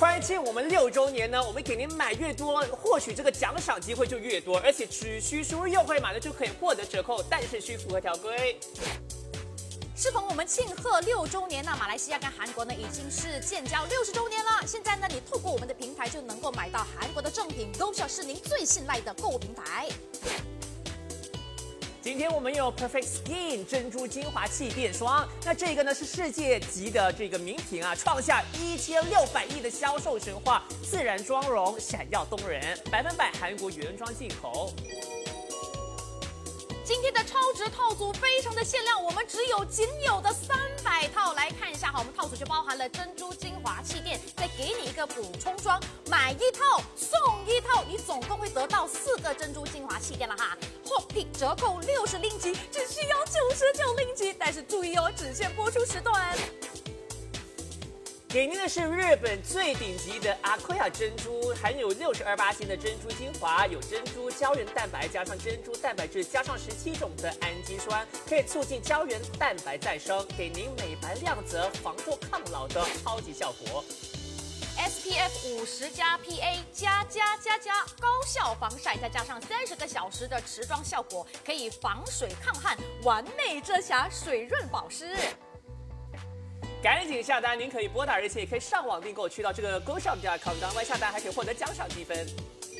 欢庆我们6周年呢，我们给您买越多，或许这个奖赏机会就越多，而且只需输入优惠码呢就可以获得折扣，但是需符合条规。 适逢我们庆贺6周年呢，马来西亚跟韩国呢已经是建交60周年了。现在呢，你透过我们的平台就能够买到韩国的正品，GoShop是您最信赖的购物平台。 今天我们有 Perfect Skin 珍珠精华气垫霜，那这个呢是世界级的这个名品啊，创下1600亿的销售神话，自然妆容闪耀动人，100%韩国原装进口。 今天的超值套组非常的限量，我们只有仅有的300套。来看一下哈，我们套组就包含了珍珠精华气垫，再给你一个补充装，买1套送1套，你总共会得到4个珍珠精华气垫了哈。Hot Pick 折扣60令吉，只需要99令吉，但是注意哦，只限播出时段。 给您的是日本最顶级的阿奎亚珍珠，含有62%的珍珠精华，有珍珠胶原蛋白加上珍珠蛋白质加上17种的氨基酸，可以促进胶原蛋白再生，给您美白亮泽、防脱抗老的超级效果。 SPF 50+PA 加高效防晒，再加上30个小时的持妆效果，可以防水抗汗，完美遮瑕，水润保湿。 赶紧下单！您可以拨打热线，也可以上网订购，去到这个 GoShop.com 当外下单，还可以获得奖赏积分。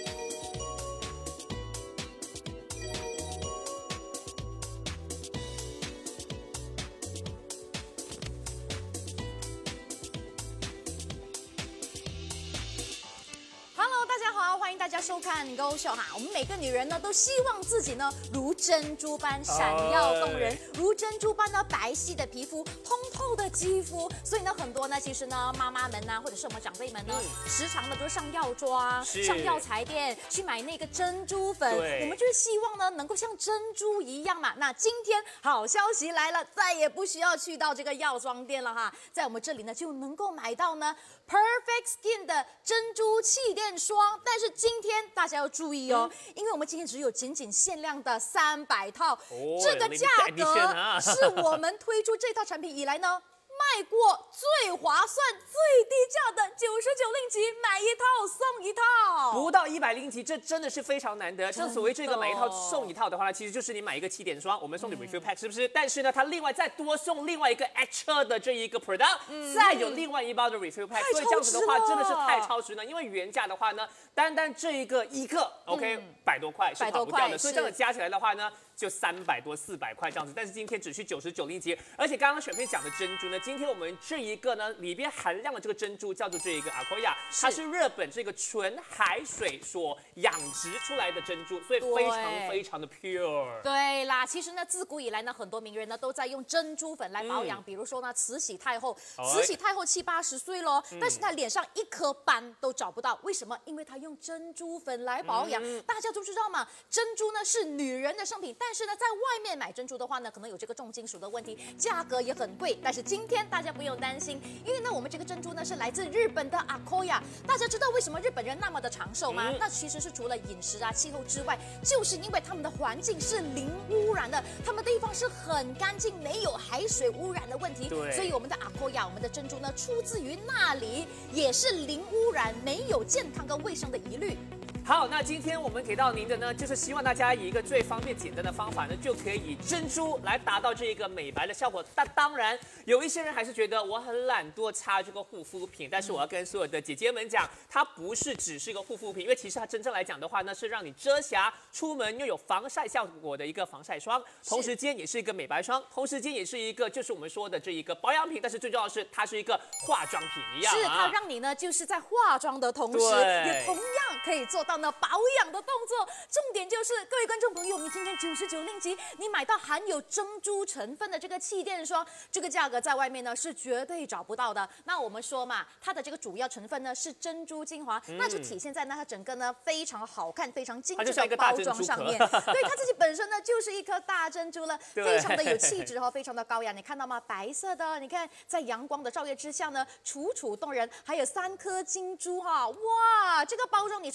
大家好，欢迎大家收看 GoShop 哈。我们每个女人呢，都希望自己呢如珍珠般闪耀动人，如珍珠般呢白皙的皮肤，通透的肌肤。所以呢，很多呢，其实呢，妈妈们呢，或者是我们长辈们呢，时常呢都上药妆、上药材店去买那个珍珠粉。我们就是希望呢，能够像珍珠一样嘛。那今天好消息来了，再也不需要去到这个药妆店了哈，在我们这里呢就能够买到呢 Perfect Skin 的珍珠气垫霜。 但是今天大家要注意哦，因为我们今天只有仅限量的300套，这个价格是我们推出这套产品以来呢。 卖过最划算、最低价的99令吉，买1套送1套， 不到100令吉，这真的是非常难得。正所谓这个买1套送1套的话呢，其实就是你买一个气垫霜，我们送你 refill pack， 是不是？但是呢，它另外再多送另外一个 extra 的这一个 product，再有另外1包的 refill pack， 所以这样子的话真的是太超值了。因为原价的话呢，单这一个，OK， 100多块是跑不掉的，所以这样子加起来的话呢。 就300多400块这样子，但是今天只需99令吉，而且刚刚选配讲的珍珠呢，今天我们这一个呢里边含量的这个珍珠叫做这一个阿奎亚，它是日本这个纯海水所养殖出来的珍珠，所以非常的 pure。对啦，其实呢自古以来呢，很多名人呢都在用珍珠粉来保养，比如说呢慈禧太后，慈禧太后70、80岁咯，但是她脸上1颗斑都找不到，为什么？因为她用珍珠粉来保养。大家都知道嘛，珍珠呢是女人的圣品。 但是呢，在外面买珍珠的话呢，可能有这个重金属的问题，价格也很贵。但是今天大家不用担心，因为呢，我们这个珍珠呢是来自日本的阿奎亚。大家知道为什么日本人那么的长寿吗？那其实是除了饮食啊、气候之外，就是因为他们的环境是零污染的，他们的地方是很干净，没有海水污染的问题。所以我们的阿奎亚，我们的珍珠呢，出自于那里，也是零污染，没有健康跟卫生的疑虑。 好，那今天我们给到您的呢，就是希望大家以一个最方便简单的方法呢，就可以以珍珠来达到这个美白的效果。但当然，有一些人还是觉得我很懒惰擦这个护肤品，但是我要跟所有的姐姐们讲，它不是只是一个护肤品，因为其实它真正来讲的话呢，是让你遮瑕、出门又有防晒效果的一个防晒霜，同时间也是一个美白霜，同时间也是一个就是我们说的这一个保养品，但是最重要的是它是一个化妆品一样，是它让你呢就是在化妆的同时，也同样可以做到。 呢保养的动作，重点就是各位观众朋友，你今天99令吉，你买到含有珍珠成分的这个气垫霜，这个价格在外面呢是绝对找不到的。那我们说嘛，它的这个主要成分呢是珍珠精华，那就体现在呢它整个呢非常好看、非常精致的包装上面。对，它自己本身呢就是一颗大珍珠了，非常的有气质哈，非常的高雅。你看到吗？白色的，你看在阳光的照耀之下呢，楚楚动人。还有3颗金珠哈，哇，这个包装你从手提。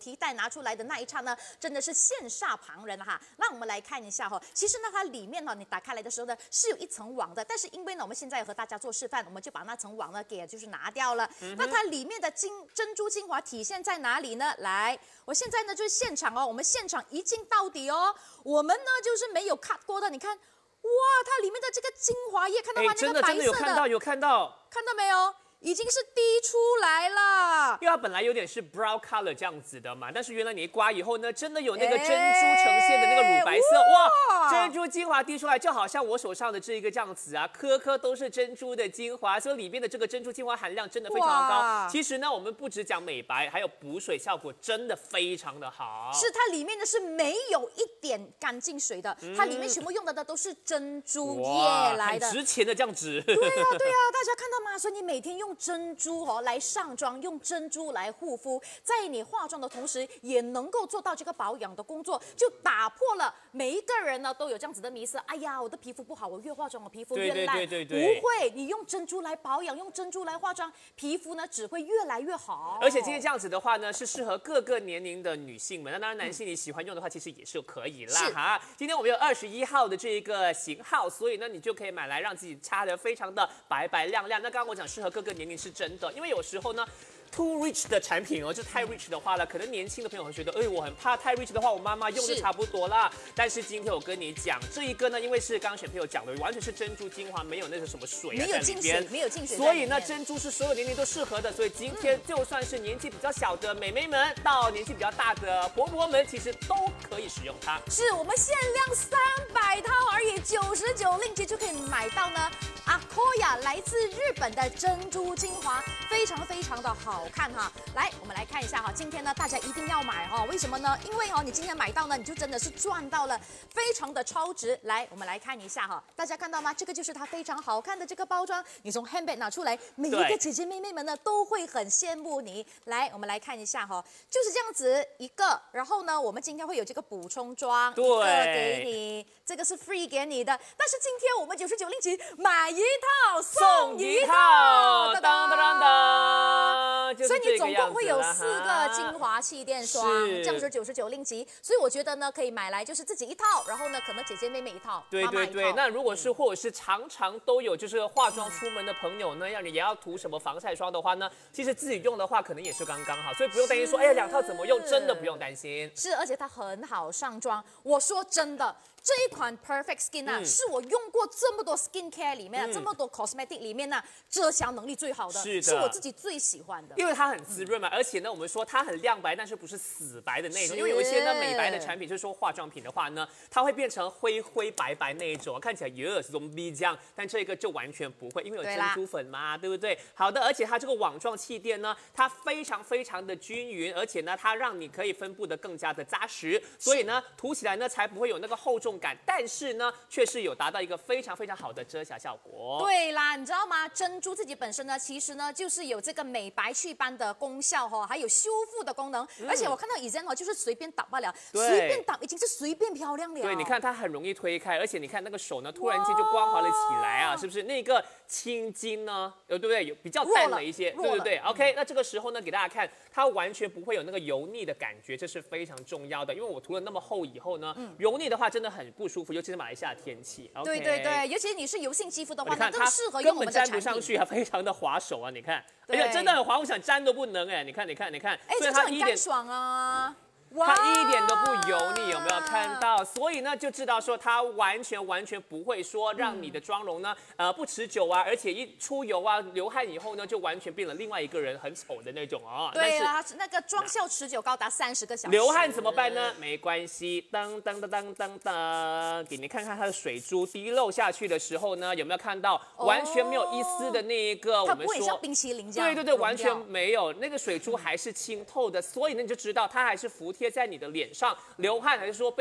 提袋拿出来的那一刹那，真的是羡煞旁人哈。那我们来看一下哈，其实呢，它里面呢，你打开来的时候呢，是有一层网的，但是因为呢，我们现在和大家做示范，我们就把那层网呢给就是拿掉了。那它里面的珍珠精华体现在哪里呢？来，我现在呢就是现场哦，我们现场一镜到底哦，我们呢就是没有 cut 过的，你看，哇，它里面的这个精华液，看到吗？那个白色的， 有看到，看到没有？已经是滴出来了， 因为它本来有点是 brown color 这样子的嘛，但是原来你一刮以后呢，真的有那个珍珠呈现的那个乳白色，哇，珍珠精华滴出来，就好像我手上的这一个这样子啊，颗颗都是珍珠的精华，所以里面的这个珍珠精华含量真的非常的高。其实呢，我们不只讲美白，还有补水效果真的非常的好。 是它里面呢是没有一点干净水的，它里面全部用的都是珍珠液来的， 很值钱的这样子。 对呀，大家看到吗？所以你每天用珍珠来上妆，用珍珠来护肤，在你化妆的同时，也能够做到这个保养的工作，就打破了每一个人呢都有这样子的迷思。哎呀，我的皮肤不好，我越化妆我皮肤越烂。对，不会，你用珍珠来保养，用珍珠来化妆，皮肤呢只会越来越好。 而且今天这样子的话呢，是适合各个年龄的女性们。那当然，男性你喜欢用的话，其实也是可以啦哈。今天我们有21号的这一个型号，所以呢，你就可以买来让自己擦得非常的白白亮亮。那刚刚我讲适合各个年龄是真的，因为有时候呢。too rich 的产品哦，就太 rich 的话了，可能年轻的朋友会觉得，我很怕太 rich 的话，我妈妈用就差不多啦。但是今天我跟你讲，这一个呢，因为是刚刚选朋友讲的，完全是珍珠精华，没有那个什么水啊在里边， 没有进水， 所以呢，珍珠是所有年龄都适合的。所以今天就算是年纪比较小的美眉们，到年纪比较大的婆婆们，其实都可以使用它。 是我们限量300套而已，99令吉就可以买到呢。Akoya 来自日本的珍珠精华，非常的好看哈。来，我们来看一下哈，今天呢大家一定要买哈，为什么呢？因为你今天买到呢，你就真的是赚到了，非常的超值。来，我们来看一下哈，大家看到吗？这个就是它非常好看的这个包装，你从 handbag 拿出来，每一个姐姐妹妹们呢都会很羡慕你。来，我们来看一下哈，就是这样子一个，然后呢，我们今天会有这个补充装，一个给你，这个是 free 给你的，但是今天我们99令吉买一套送一套， 当当当当， 所以你总共会有4个精华气垫霜，这样子99令吉。所以我觉得呢，可以买来就是自己一套，然后呢，可能姐姐妹妹一套， 对。那如果是或者是常常都有就是化妆出门的朋友呢，也要涂什么防晒霜的话呢，其实自己用的话可能也是刚刚好，所以不用担心说，哎呀2套怎么用，真的不用担心。 是，而且它很好上妆。我说真的。这一款 Perfect Skin 啊，是我用过这么多 skincare 里面，这么多 cosmetic 里面呢，遮瑕能力最好的，是我自己最喜欢的。 因为它很滋润嘛，而且呢，我们说它很亮白，但是不是死白的那种。因为有一些呢美白的产品，就是说化妆品的话呢，它会变成灰白那一种，看起来也是 zombie 这样，但这个就完全不会，因为有珍珠粉嘛，对不对？好的，而且它这个网状气垫呢，它非常的均匀，而且呢，它让你可以分布的更加的扎实，所以呢，涂起来呢才不会有那个厚重感，但是呢，却是有达到一个非常好的遮瑕效果。 对啦，你知道吗？珍珠自己本身呢，其实呢就是有这个美白祛斑的功效哈，还有修复的功能。而且我看到以前就是随便打罢了，随便打已经是随便漂亮了。 对，你看它很容易推开，而且你看那个手呢，突然间就光滑了起来啊，是不是？那个青筋呢，对不对？有比较淡了一些，对。OK， 那这个时候呢，给大家看，它完全不会有那个油腻的感觉，这是非常重要的。因为我涂了那么厚以后呢，油腻的话真的很不舒服，尤其是马来西亚的天气。 对，尤其是你是油性肌肤的话，那更适合用我们的产品。 根本粘不上去啊，非常的滑手啊！你看，哎呀，真的很滑，我想粘都不能哎！你看， 哎，这很干爽啊。 它一点都不油腻，有没有看到？所以呢，就知道说它完全不会说让你的妆容呢，不持久啊，而且一出油啊、流汗以后呢，就完全变了另外一个人，很丑的那种啊。 对啊，那个妆效持久高达30个小时。 流汗怎么办呢？没关系，当，给你看看它的水珠滴漏下去的时候呢，有没有看到？完全没有一丝的那一个，我们说，它不会像冰淇淋这样。 对，完全没有，那个水珠还是清透的，所以呢，你就知道它还是服帖在你的脸上，流汗还是说被什么水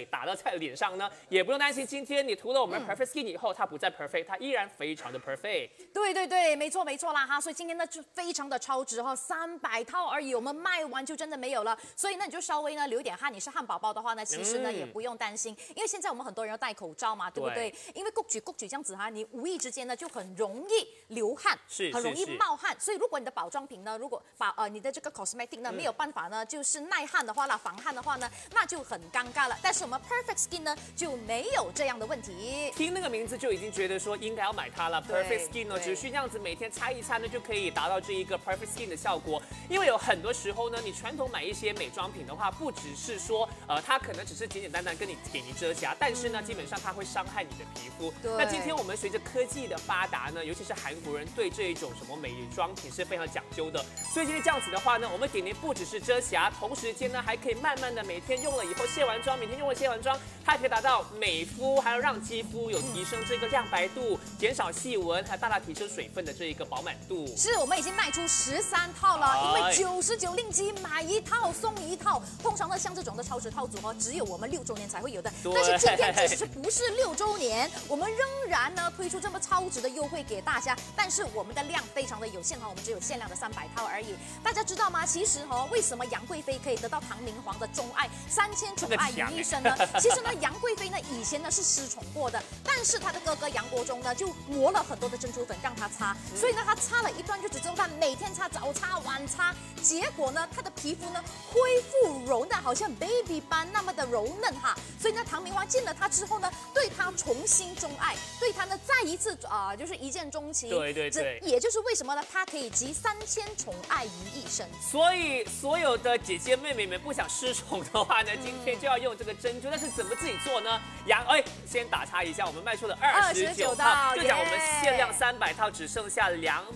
水打到在脸上呢，也不用担心，今天你涂了我们 Perfect Skin 以后，它不再 perfect， 它依然非常的 perfect。 对，没错啦哈，所以今天呢就非常的超值哈，300套而已，我们卖完就真的没有了。所以呢，你就稍微呢流一点汗，你是汉宝宝的话呢，其实呢也不用担心，因为现在我们很多人要戴口罩嘛，对不对？因为谷举这样子哈，你无意之间呢就很容易流汗，很容易冒汗。所以如果你的保妆品呢，如果你的这个 cosmetic 呢没有办法呢，就是耐汗的话啦，防汗的话呢，那就很尴尬了。但是我们 Perfect Skin 呢就没有这样的问题。 听那个名字就已经觉得说应该要买它了。Perfect Skin 呢，只需这样子每天擦一擦呢，就可以达到这一个 Perfect Skin 的效果。因为有很多时候呢，你传统买一些美妆品的话，不只是说它可能只是简单给你遮瑕，但是呢，基本上它会伤害你的皮肤。那今天我们随着科技的发达呢，尤其是韩国人对这一种什么美妆品是非常讲究的，所以今天这样子的话呢，我们点点不只是遮瑕，同时间呢还可以慢慢的每天用了以后卸完妆，每天用了卸完妆，它可以达到美肤，还有让肌肤有提升这个亮白度，减少细纹，还大大提升水分的这一个饱满度。 是我们已经卖出13套了，因为99令吉买一套送一套。通常呢，像这种的超值套组哦，只有我们6周年才会有的。但是今天即使不是6周年，我们仍然呢推出这么超值的优惠给大家。但是我们的量非常的有限哈，我们只有限量的300套而已。大家知道吗？其实为什么杨贵妃可以得到唐明皇的钟爱，3000宠爱于一身呢？其实呢，杨贵妃呢以前呢是失宠过的，但是她的哥哥杨国忠呢就磨了很多的珍珠粉让她擦，所以呢她擦了一段日子之后，她每天擦，早擦晚擦，结果呢她的皮肤呢恢复柔嫩，好像 baby 般那么的柔嫩哈。所以呢，唐明皇见了她之后呢，对她重新钟爱，对她呢再一次就是一见钟情。 对， 也就是为什么呢，她可以集3000宠爱于一身。 所以所有的姐姐妹妹们不想失宠的话呢，今天就要用这个珍珠。但是怎么自己做呢？先打岔一下，我们卖出了29套，就讲我们限量300套，只剩下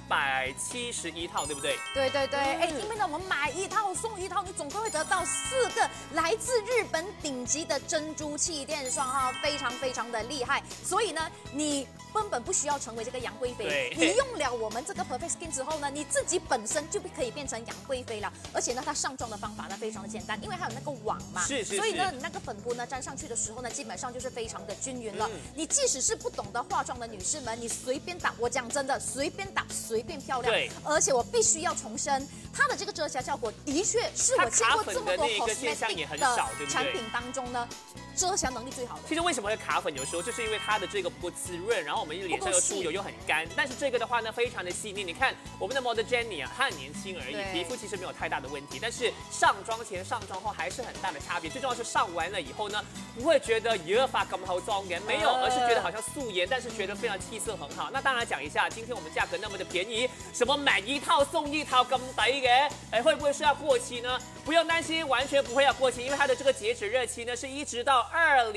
271套，对不对？ 对，因为呢，我们买一套送一套，你总共会得到4个来自日本顶级的珍珠气垫霜哈，非常的厉害。所以呢，你根本不需要成为这个杨贵妃，你用了我们这个 Perfect Skin 之后呢，你自己本身就可以变成杨贵妃了。而且呢，它上妆的方法呢非常的简单，因为它有那个网嘛，所以呢，你那个粉扑呢粘上去的时候呢，基本上就是非常的均匀了。你即使是不懂得化妆的女士们，你随便打，我讲真的，随便打随便漂亮。 对， 而且我必须要重申，它的这个遮瑕效果的确是我见过这么多 cosmetic 的产品当中呢，遮瑕能力最好的。 其实为什么会卡粉？有时候就是因为它的这个不滋润，然后我们脸上又出油又很干。但是这个的话呢，非常的细腻。你看我们的 model Jenny 啊，她很年轻而已，皮肤其实没有太大的问题，但是上妆前、上妆后还是很大的差别。最重要是上完了以后呢，不会觉得发咁好妆颜，没有，而是觉得好像素颜，但是觉得非常气色很好。那当然讲一下，今天我们价格那么的便宜，什么买一套送一套咁抵嘅，会不会是要过期呢？不用担心，完全不会要过期，因为它的这个截止日期呢是一直到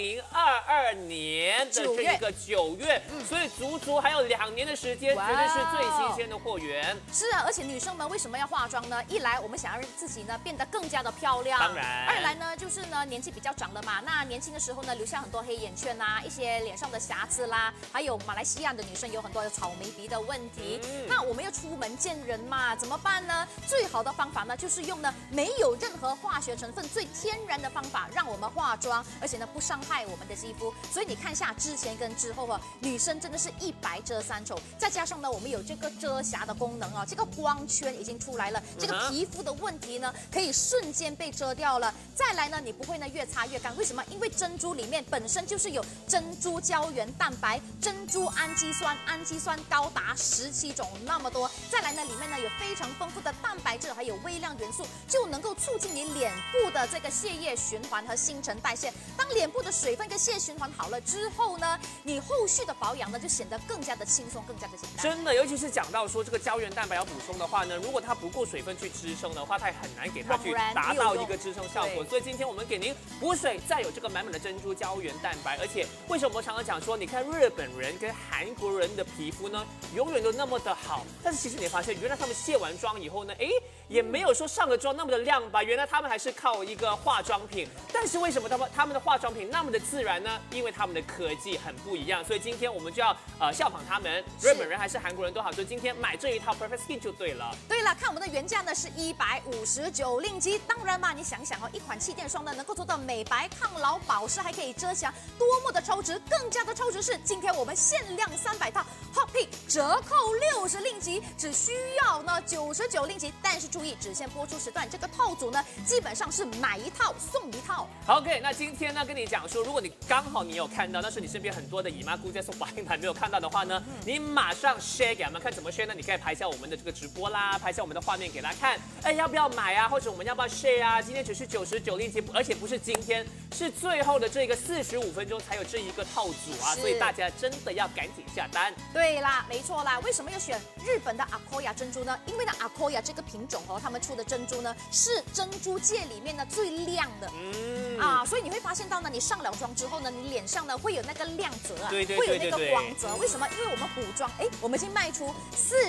2022年的这一个9月，所以足还有2年的时间，绝对是最新鲜的货源。 是啊，而且女生们为什么要化妆呢？一来我们想要让自己呢变得更加的漂亮， 当然； 二来呢就是呢年纪比较长了嘛，那年轻的时候呢留下很多黑眼圈啦，一些脸上的瑕疵啦，还有马来西亚的女生有很多的草莓鼻的问题。那我们要出门见人嘛，怎么办呢？最好的方法呢就是用呢没有任何化学成分、最天然的方法让我们化妆，而且呢不伤害我们的肌肤。所以你看一下之前跟之后啊，女生真的是一白遮三丑。再加上呢，我们有这个遮瑕的功能啊，这个光圈已经出来了，这个皮肤的问题呢可以瞬间被遮掉了。再来呢，你不会呢越擦越干，为什么？因为珍珠里面本身就是有珍珠胶原蛋白、珍珠氨基酸，氨基酸高达17种那么多。再来呢，里面呢有非常丰富的蛋白质，还有微量元素，就能够促进你脸部的这个血液循环和新陈代谢。当脸部的水分跟血液循环好了之后呢，你后续的保养呢就显得更加的轻松，更加的简单。 真的，尤其是讲到说这个胶原蛋白要补充的话呢，如果它不够水分去支撑的话，它也很难给它去达到一个支撑效果。所以今天我们给您补水，再有这个满满的珍珠胶原蛋白。而且为什么我常常讲说，你看日本人跟韩国人的皮肤呢，永远都那么的好，但是其实你发现，原来他们卸完妆以后呢，也没有说上个妆那么的亮吧？原来他们还是靠一个化妆品。但是为什么他们的化妆品那么的自然呢？因为他们的科技很不一样。所以今天我们就就要效仿他们，日本人还是韩国人都好，就今天买这一套 Perfect Skin 就对了。 对了，看我们的原价呢是159令吉，当然嘛，你想想哦，一款气垫霜呢能够做到美白、抗老、保湿，还可以遮瑕，多么的超值！更加的超值是，今天我们限量300套 Hot Pink 折扣60令吉，只需要呢99令吉，但是注意，只限播出时段，这个套组呢基本上是买一套送一套。 好 ，OK， 那今天呢跟你讲说，如果你刚好你有看到，但是你身边很多的姨妈姑在送保养盘没有看到的话呢，你马上 share 给他们看，怎么 share 呢？你可以拍一下我们的这个直播啦，拍一下我们的画面给他看，哎，要不要买啊？或者我们要不要 share 啊？今天只是99令吉，而且不是今天，是最后的这个45分钟才有这一个套组啊，所以大家真的要赶紧下单。 对啦，没错啦，为什么要选日本的 Akoya 珍珠呢？因为呢 Akoya 这个品种哦，他们出的珍珠呢是珍珠界里面呢最亮的，所以你会发现到呢，你上了妆之后呢，你脸上呢会有那个亮泽啊， 对， 会有那个光泽。为什么？因为我们补妆，我们已经卖出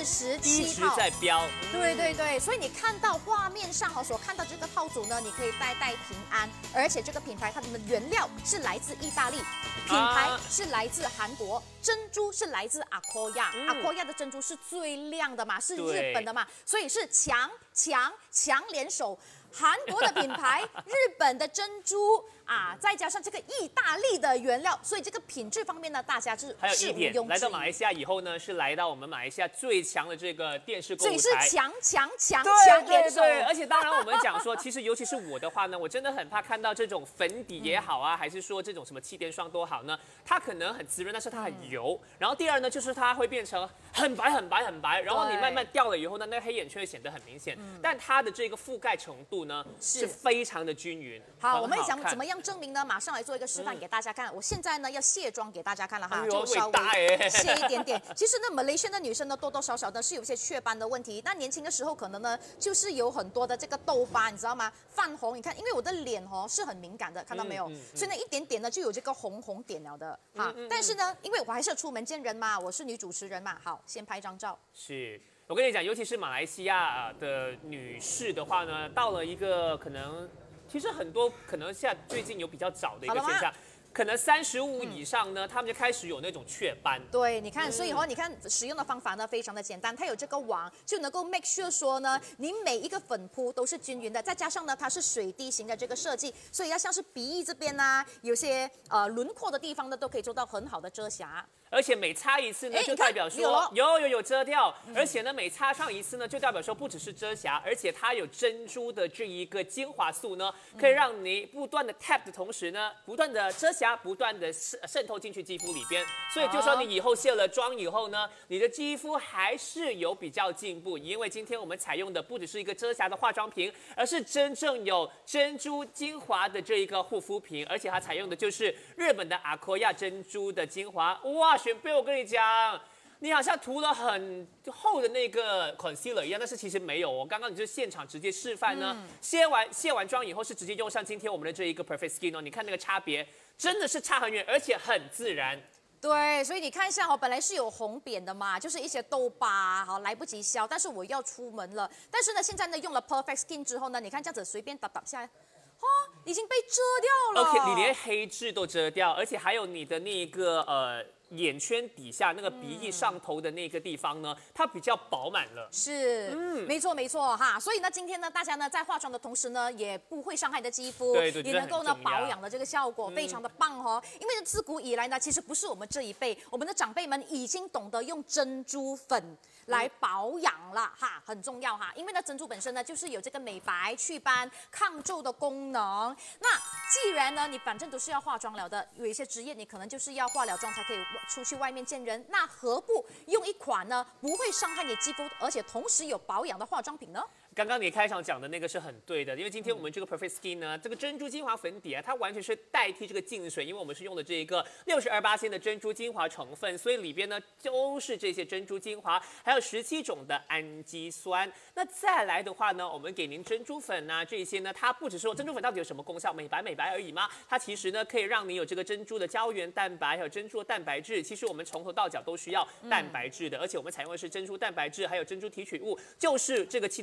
47套， 在飙。 对，所以你看到画面上所看到这个套组呢，你可以代平安，而且这个品牌它们的原料是来自意大利，品牌是来自韩国，珍珠是来自 Akoya，Akoya 的珍珠是最亮的嘛，是日本的嘛，所以是强联手。韩国的品牌，日本的珍珠再加上这个意大利的原料，所以这个品质方面呢，大家是还有一点，来到马来西亚以后呢，是来到我们马来西亚最强的这个电视购物台， 所以是强联手。 对，而且当然我们讲说，其实尤其是我的话呢，我真的很怕看到这种粉底也好啊，还是说这种什么气垫霜都好呢，它可能很滋润，但是它很油。然后第二呢，就是它会变成很白，然后你慢慢掉了以后呢，那个黑眼圈会显得很明显。但它的这个覆盖程度呢是非常的均匀。 好，我们想怎么样证明呢？马上来做一个示范给大家看。我现在呢要卸妆给大家看了哈，就稍微卸一点点。其实呢，Malaysian 的女生呢多多少少呢是有些雀斑的问题。那年轻的时候可能呢就是有很多的这个痘疤，你知道吗？泛红，你看，因为我的脸是很敏感的，看到没有？所以呢一点点呢就有这个红点了的哈。但是呢，因为我还是要出门见人嘛，我是女主持人嘛，好，先拍张照。 是。我跟你讲，尤其是马来西亚的女士的话呢，到了一个可能，其实很多可能现在最近有比较早的一个现象，可能35以上呢，他们就开始有那种雀斑。 对，你看，所以你看使用的方法呢非常的简单，它有这个网就能够 make sure 说呢，你每一个粉扑都是均匀的，再加上呢它是水滴型的这个设计，所以要像是鼻翼这边啊，有些轮廓的地方呢都可以做到很好的遮瑕。 而且每擦一次呢，就代表说有遮掉，而且呢每擦上一次呢，就代表说不只是遮瑕，而且它有珍珠的这一个精华素呢，可以让你不断的 tap 的同时呢，不断的遮瑕，不断的渗透进去肌肤里边。所以就说你以后卸了妆以后呢，你的肌肤还是有比较进步，因为今天我们采用的不只是一个遮瑕的化妆品，而是真正有珍珠精华的这一个护肤品，而且它采用的就是日本的 Akoya 珍珠的精华，哇！选贝，我跟你讲，你好像涂了很厚的那个 concealer 一样，但是其实没有。我刚刚你就现场直接示范呢，卸完妆以后是直接用上今天我们的这一个 Perfect Skin 哦，你看那个差别真的是差很远，而且很自然。 对，所以你看一下本来是有红点的嘛，就是一些痘疤，来不及消，但是我要出门了。但是呢，现在呢用了 Perfect Skin 之后呢，你看这样子随便打下来。已经被遮掉了。 OK， 你连黑痣都遮掉，而且还有你的那个眼圈底下那个鼻翼上头的那个地方呢，它比较饱满了。 是，没错哈。所以呢，今天呢，大家呢在化妆的同时呢，也不会伤害你的肌肤， 对， 也能够呢保养的这个效果非常的棒哦。因为自古以来呢，其实不是我们这一辈，我们的长辈们已经懂得用珍珠粉来保养了哈，很重要哈。因为呢，珍珠本身呢就是有这个美白、祛斑、抗皱的功能。那既然呢，你反正都是要化妆了的，有一些职业你可能就是要化了妆才可以出去外面见人，那何不用一款呢不会伤害你肌肤，而且同时有保养的化妆品呢？ 刚刚你开场讲的那个是很对的，因为今天我们这个 Perfect Skin 呢，这个珍珠精华粉底啊，它完全是代替这个净水，因为我们是用的这一个62%的珍珠精华成分，所以里边呢都是这些珍珠精华，还有17种的氨基酸。那再来的话呢，我们给您珍珠粉啊这些呢，它不只是说珍珠粉到底有什么功效，美白而已吗？它其实呢可以让你有这个珍珠的胶原蛋白，还有珍珠的蛋白质。其实我们从头到脚都需要蛋白质的，而且我们采用的是珍珠蛋白质，还有珍珠提取物，就是这个气垫霜买回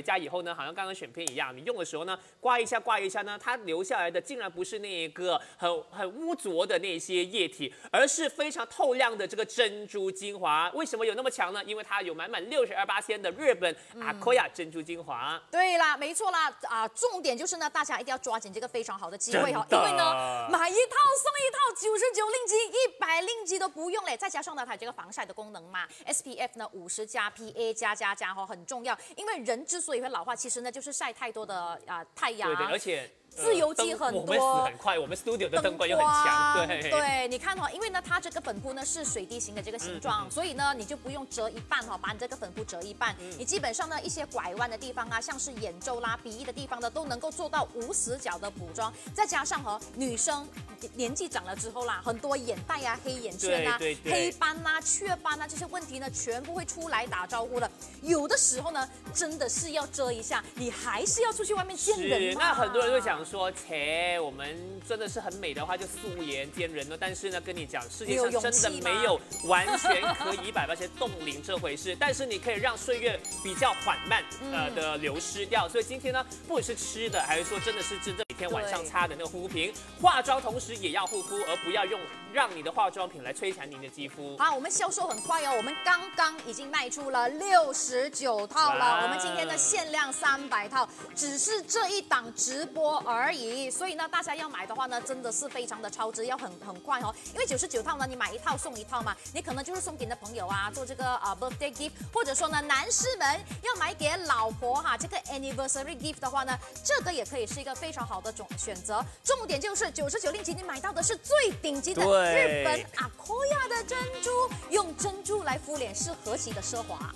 家以后呢，好像刚刚选片一样，你用的时候呢，刮一下呢，它留下来的竟然不是那一个很污浊的那些液体，而是非常透亮的这个珍珠精华。为什么有那么强呢？因为它有满62%的日本Akoya 珍珠精华。 对啦，没错啦，重点就是呢，大家一定要抓紧这个非常好的机会哈，因为呢，买一套送一套，99令吉，100令吉都不用嘞，再加上呢，它有这个防晒的功能嘛 ，SPF 呢50+PA+++哈，很重要，因为人之所以会老化，其实呢就是晒太多的太阳， 对，而且。 自由基很多， 我们死很快，我们 studio 的灯光又很强， 对，你看因为呢，它这个粉扑呢是水滴形的这个形状，所以呢，你就不用折一半把你这个粉扑折一半，你基本上呢一些拐弯的地方啊，像是眼周啦、鼻翼的地方呢，都能够做到无死角的补妆，再加上女生年纪长了之后啦，很多眼袋啊、黑眼圈啊、黑斑啊、雀斑啊这些问题呢，全部会出来打招呼了。有的时候呢，真的是要遮一下，你还是要出去外面见人嘛。 那很多人会讲说，我们真的是很美的话，就素颜见人了。但是呢，跟你讲，世界上真的没有完全可以100%冻龄这回事。但是你可以让岁月比较缓慢的流失掉。所以今天呢，不管是吃的，还是说真的是真正每天晚上擦的那个护肤品，化妆同时也要护肤，而不要用让你的化妆品来摧残你的肌肤。 好，我们销售很快哦，我们刚刚已经卖出了69套了。我们今天的限量300套，只是这一档直播而已。所以呢，大家要买的话呢，真的是非常的超值，要很快哦。因为99套呢，你买一套送一套嘛，你可能就是送给你的朋友啊，做这个birthday gift， 或者说呢，男士们要买给老婆这个 anniversary gift 的话呢，这个也可以是一个非常好的选择。重点就是99令吉，你买到的是最顶级的日本 Akoya 的珍珠，用珍珠来敷脸是何其的奢华。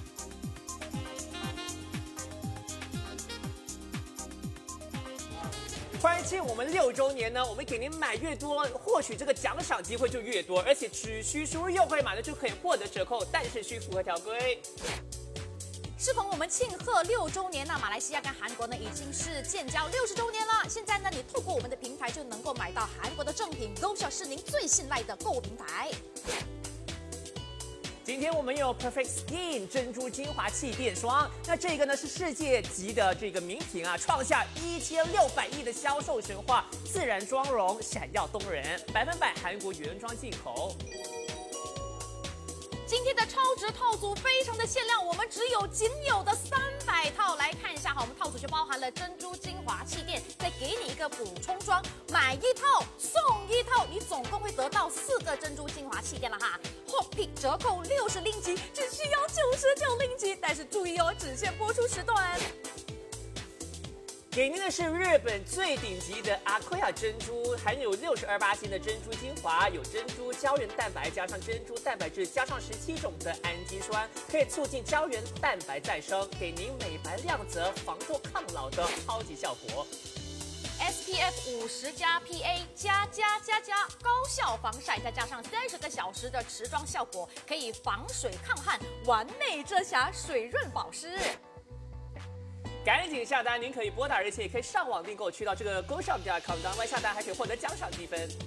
欢庆我们6周年呢，我们给您买越多，获取这个奖赏机会就越多，而且只需输入优惠码呢就可以获得折扣，但是需符合条规。 适逢我们庆贺6周年马来西亚跟韩国呢已经是建交60周年了。现在呢，你透过我们的平台就能够买到韩国的正品，GoShop是您最信赖的购物平台。 今天我们有 Perfect Skin 珍珠精华气垫霜，那这个呢是世界级的这个名品创下1600亿的销售神话，自然妆容闪耀动人，100%韩国原装进口。 今天的超值套组非常的限量，我们仅有的300套，来看一下我们套组就包含了珍珠精华气垫，再给你一个补充装，买一套送一套，你总共会得到4个珍珠精华气垫了Hot Pick 折扣60令吉，只需要99令吉，但是注意哦，只限播出时段。 给您的是日本最顶级的 Akoya 珍珠，含有62%的珍珠精华，有珍珠胶原蛋白加上珍珠蛋白质加上17种的氨基酸，可以促进胶原蛋白再生，给您美白亮泽、防脱抗老的超级效果。 SPF 50+PA++++高效防晒，再加上30个小时的持妆效果，可以防水抗汗，完美遮瑕，水润保湿。 赶紧下单！您可以拨打，而且也可以上网订购，去到这个 GoShop.com 当外下单，还可以获得奖赏积分。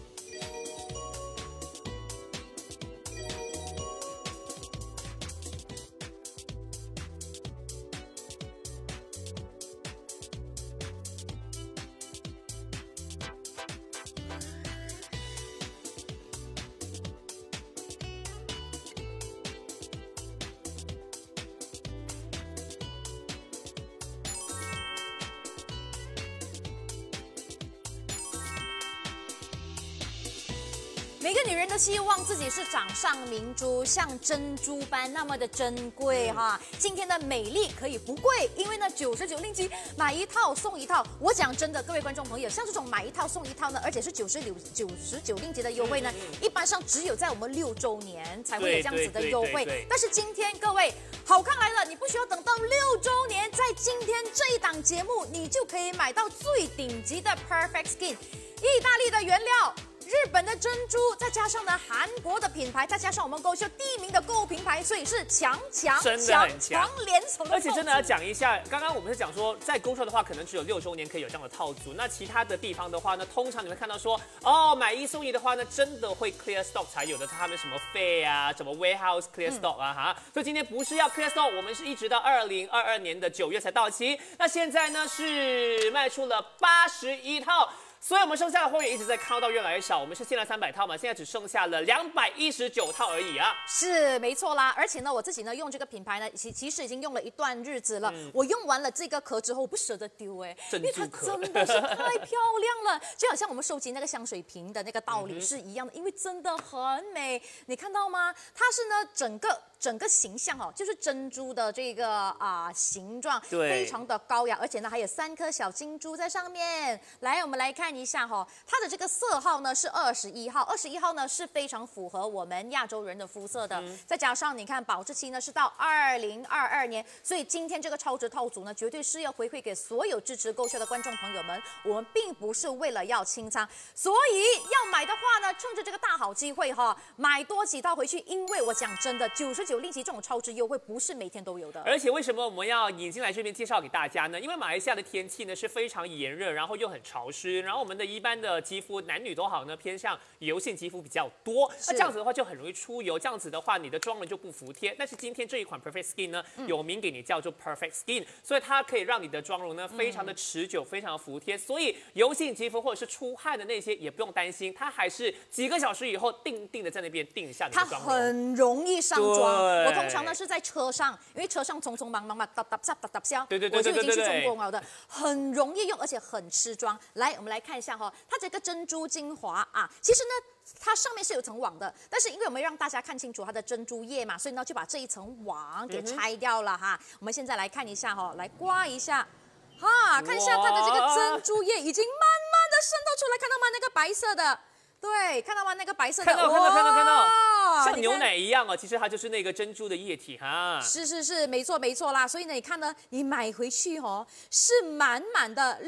每个女人都希望自己是掌上明珠，像珍珠般那么的珍贵今天的美丽可以不贵，因为呢99令吉买一套送一套。我讲真的，各位观众朋友，像这种买一套送一套呢，而且是99令吉的优惠呢，一般上只有在我们6周年才会有这样子的优惠。但是今天各位好看来了，你不需要等到6周年，在今天这一档节目，你就可以买到最顶级的 Perfect Skin， 意大利的原料。日本的珍珠，再加上呢韩国的品牌，再加上我们GoShow第1名的购物平台，所以是强真的很强强联手的。 而且真的要讲一下，刚刚我们是讲说，在GoShow的话，可能只有6周年可以有这样的套组。那其他的地方的话呢，通常你会看到说，哦，买1送1的话呢，真的会 clear stock 才有的。他们什么费啊，什么 warehouse clear stock 啊，哈。所以今天不是要 clear stock， 我们是一直到2022年的9月才到期。那现在呢是卖出了81套。所以我们剩下的货源一直在靠到越来越少，我们是限量300套嘛，现在只剩下了219套而已啊。 是没错啦，而且呢，我自己呢用这个品牌呢，其实已经用了一段日子了。我用完了这个壳之后，我不舍得丢因为它真的是太漂亮了，就好像我们收集那个香水瓶的那个道理是一样的，因为真的很美。你看到吗？它是呢整个形象哦，就是珍珠的这个形状，非常的高雅，而且呢还有3颗小金珠在上面。来，我们来看一下哈，它的这个色号呢是21号，21号呢是非常符合我们亚洲人的肤色的，再加上你看保质期呢是到2022年，所以今天这个超值套组呢，绝对是要回馈给所有支持GoShow的观众朋友们。我们并不是为了要清仓，所以要买的话呢，趁着这个大好机会哈，买多几套回去，因为我讲真的，99令吉这种超值优惠不是每天都有的。 而且为什么我们要引进来这边介绍给大家呢？因为马来西亚的天气呢是非常炎热，然后又很潮湿，然后我们的一般的肌肤男女都好呢，偏向油性肌肤比较多，那这样子的话就很容易出油，这样子的话你的妆容就不服帖。但是今天这一款 Perfect Skin 呢，有名给你叫做 Perfect Skin， 所以它可以让你的妆容呢非常的持久，非常的服帖。所以油性肌肤或者是出汗的那些也不用担心，它还是几个小时以后定的在那边定下你的妆容， 它很容易上妆。我通常呢是在车上，因为车上匆匆忙忙嘛，哒哒下， 对， 我就已经去中工了的，很容易用，而且很吃妆。来，我们来看一下哈，它这个珍珠精华啊，其实呢。它上面是有层网的，但是因为我们让大家看清楚它的珍珠叶嘛，所以呢就把这一层网给拆掉了哈。我们现在来看一下哈，来刮一下，看一下它的这个珍珠叶已经慢慢的渗透出来，看到吗？那个白色的。对，看到吗？那个白色的， 看到，像牛奶一样哦。其实它就是那个珍珠的液体哈。 是，没错啦。所以呢，你看呢，你买回去哦，是满满的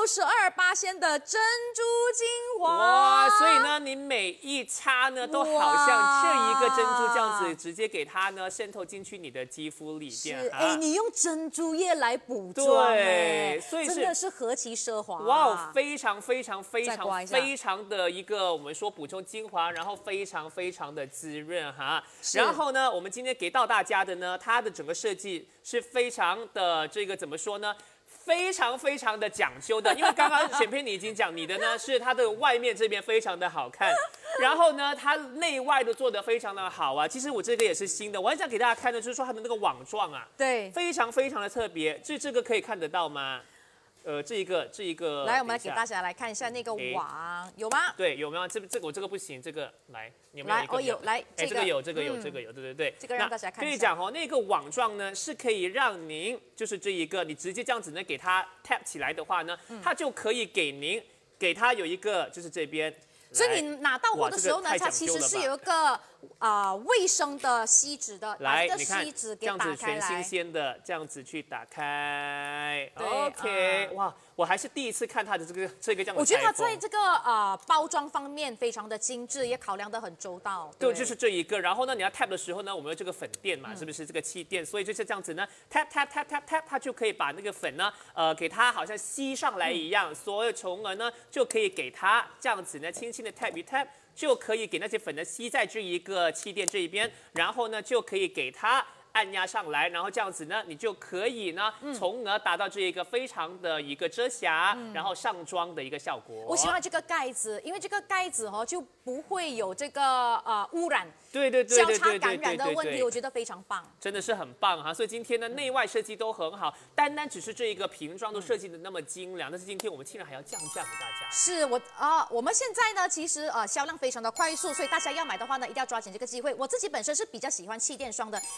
62%的珍珠精华。 哇！所以呢，你每一擦呢，都好像这一个珍珠这样子，直接给它呢渗透进去你的肌肤里边。 你用珍珠叶来补妆， 对，所以真的是何其奢华。 哇，非常的一个。我们说补充精华，然后非常的滋润哈。然后呢，我们今天给到大家的呢，它的整个设计是非常的这个怎么说呢？非常的讲究的，因为刚刚选片你已经讲你的呢是它的外面这边非常的好看，然后呢它内外都做得非常的好啊。其实我这个也是新的，我很想给大家看的就是说它的那个网状啊， 对， 非常的特别。这个可以看得到吗？这一个， 来，我们来给大家来看一下那个网，有吗？ 对，有没有？我这个不行，这个来，有没有一个？ 有，来， 这个有，对。 这个让大家看一下。 跟你讲哦，那个网状呢是可以让您就是这一个，你直接这样子呢给它 tap 起来的话呢，它就可以给它有一个就是这边。 所以你拿到货的时候呢，它其实是有一个卫生的锡纸的， 来， 把这个锡纸给打开来， 这样子全新鲜的，这样子去打开。OK， 哇，我还是第一次看它的这个这样的。 我觉得它在这个包装方面非常的精致，也考量得很周到。 对，就是这一个。然后呢，你要 tap 的时候呢，我们有这个粉垫嘛，是不是这个气垫？所以就是这样子呢 ，tap， 它就可以把那个粉呢，给它好像吸上来一样，所以从而呢就可以给它这样子呢，轻轻的 tap 一 tap。就可以给那些粉呢吸在这一个气垫这一边，然后呢就可以给它按压上来，然后这样子呢，你就可以呢，从而达到这一个非常的一个遮瑕，然后上妆的一个效果。 我喜欢这个盖子，因为这个盖子哦就不会有这个污染。 对， 交叉感染的问题，我觉得非常棒， 真的是很棒哈。所以今天呢，内外设计都很好，单只是这一个瓶装都设计的那么精良，但是今天我们竟然还要降价给大家。 是我们现在呢，其实销量非常的快速，所以大家要买的话呢，一定要抓紧这个机会。我自己本身是比较喜欢气垫霜的，因为我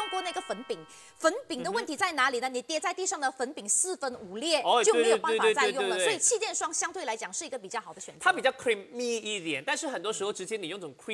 用过那个粉饼，粉饼的问题在哪里呢？你跌在地上的粉饼4分5裂，就没有办法再用了。所以气垫霜相对来讲是一个比较好的选择。 它比较 creamy 一点，但是很多时候直接你用这种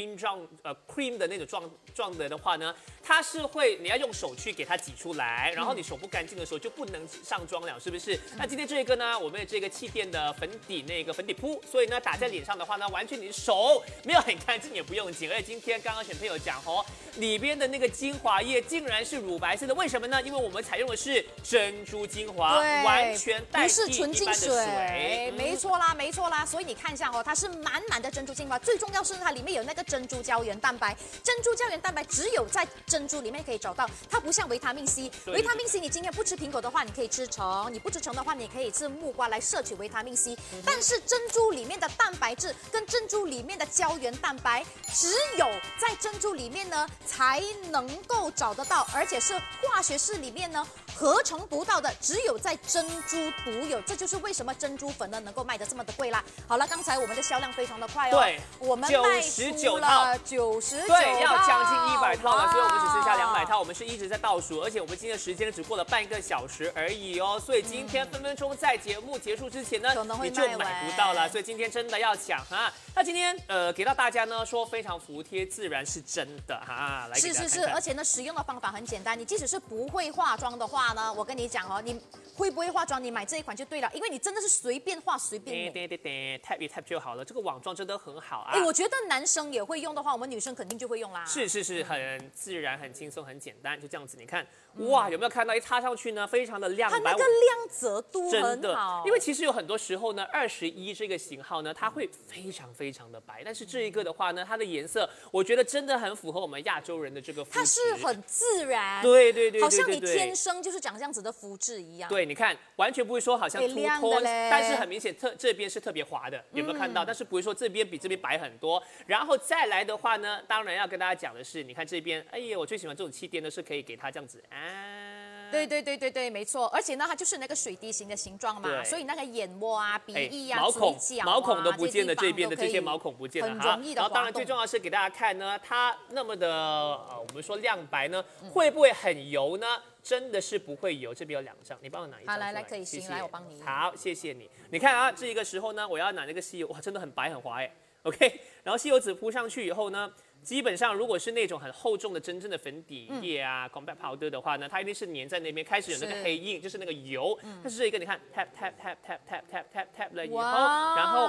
cream 的那种状的话呢，它是会你要用手去给它挤出来，然后你手不干净的时候就不能上妆了，是不是？那今天这个呢，我们的这个气垫的粉底那个粉底铺，所以呢打在脸上的话呢，完全你的手没有很干净也不用紧，而且今天刚刚选配有讲哦，里边的那个精华液竟然是乳白色的，为什么呢？因为我们采用的是珍珠精华，完全代替一般的水， 没错啦，没错啦。所以你看一下哦，它是满满的珍珠精华，最重要是它里面有那个珍珠胶原蛋白，珍珠胶原蛋白只有在珍珠里面可以找到，它不像维他命 C， 维他命 C 你今天不吃苹果的话，你可以吃橙，你不吃橙的话，你可以吃木瓜来摄取维他命 C，但是珍珠里面的蛋白质跟珍珠里面的胶原蛋白，只有在珍珠里面呢才能够找得到，而且是化学式里面呢合成不到的，只有在珍珠独有，这就是为什么珍珠粉呢能够卖得这么的贵啦。好了，刚才我们的销量非常的快哦， 对， 我们卖出了99套， 对，要将近100套了，所以我们只剩下200套，我们是一直在倒数，而且我们今天的时间只过了半个小时而已哦，所以今天分分钟在节目结束之前呢，你就买不到了，所以今天真的要抢哈。那今天给到大家呢说非常服帖自然是真的哈，来给大家看看。 是，而且呢使用的方法很简单，你即使是不会化妆的话呢，我跟你讲哦，你会不会化妆，你买这一款就对了，因为你真的是随便画随便抹 ，tap 一 tap 就好了，这个网状真的很好啊。 我觉得男生也会用的话，我们女生肯定就会用啦。 是，很自然、很轻松、很简单，就这样子。你看，哇，有没有看到一擦上去呢，非常的亮白， 它那个亮泽度很好。 因为其实有很多时候呢，21这个型号呢，它会非常的白，但是这一个的话呢，它的颜色我觉得真的很符合我们亚洲人的这个肤质， 它是很自然， 对， 好像你天生就是长这样子的肤质一样。 对，你看，完全不会说好像秃脱，但是很明显这边是特别滑的，有没有看到？但是不会说这边比这边白很多。然后再来的话呢，当然要跟大家讲的是，你看这边，哎呀，我最喜欢这种气垫呢，是可以给它这样子啊。 对，没错。而且呢，它就是那个水滴形的形状嘛，所以那个眼窝啊、鼻翼啊、 毛孔都不见了，这边的这些毛孔不见了哈。 然后当然最重要的是给大家看呢，它那么的我们说亮白呢，会不会很油呢？真的是不会油，这边有2张，你帮我拿一张出来。 来，可以行，来我帮你。 好，谢谢你。你看啊，这个时候呢，我要拿那个吸油，哇，真的很白很滑哎。OK， 然后吸油纸铺上去以后呢，基本上如果是那种很厚重的真正的粉底液啊、compact powder 的话呢，它一定是粘在那边，开始有那个黑印，就是那个油。但是这一个你看 tap 了以后，然后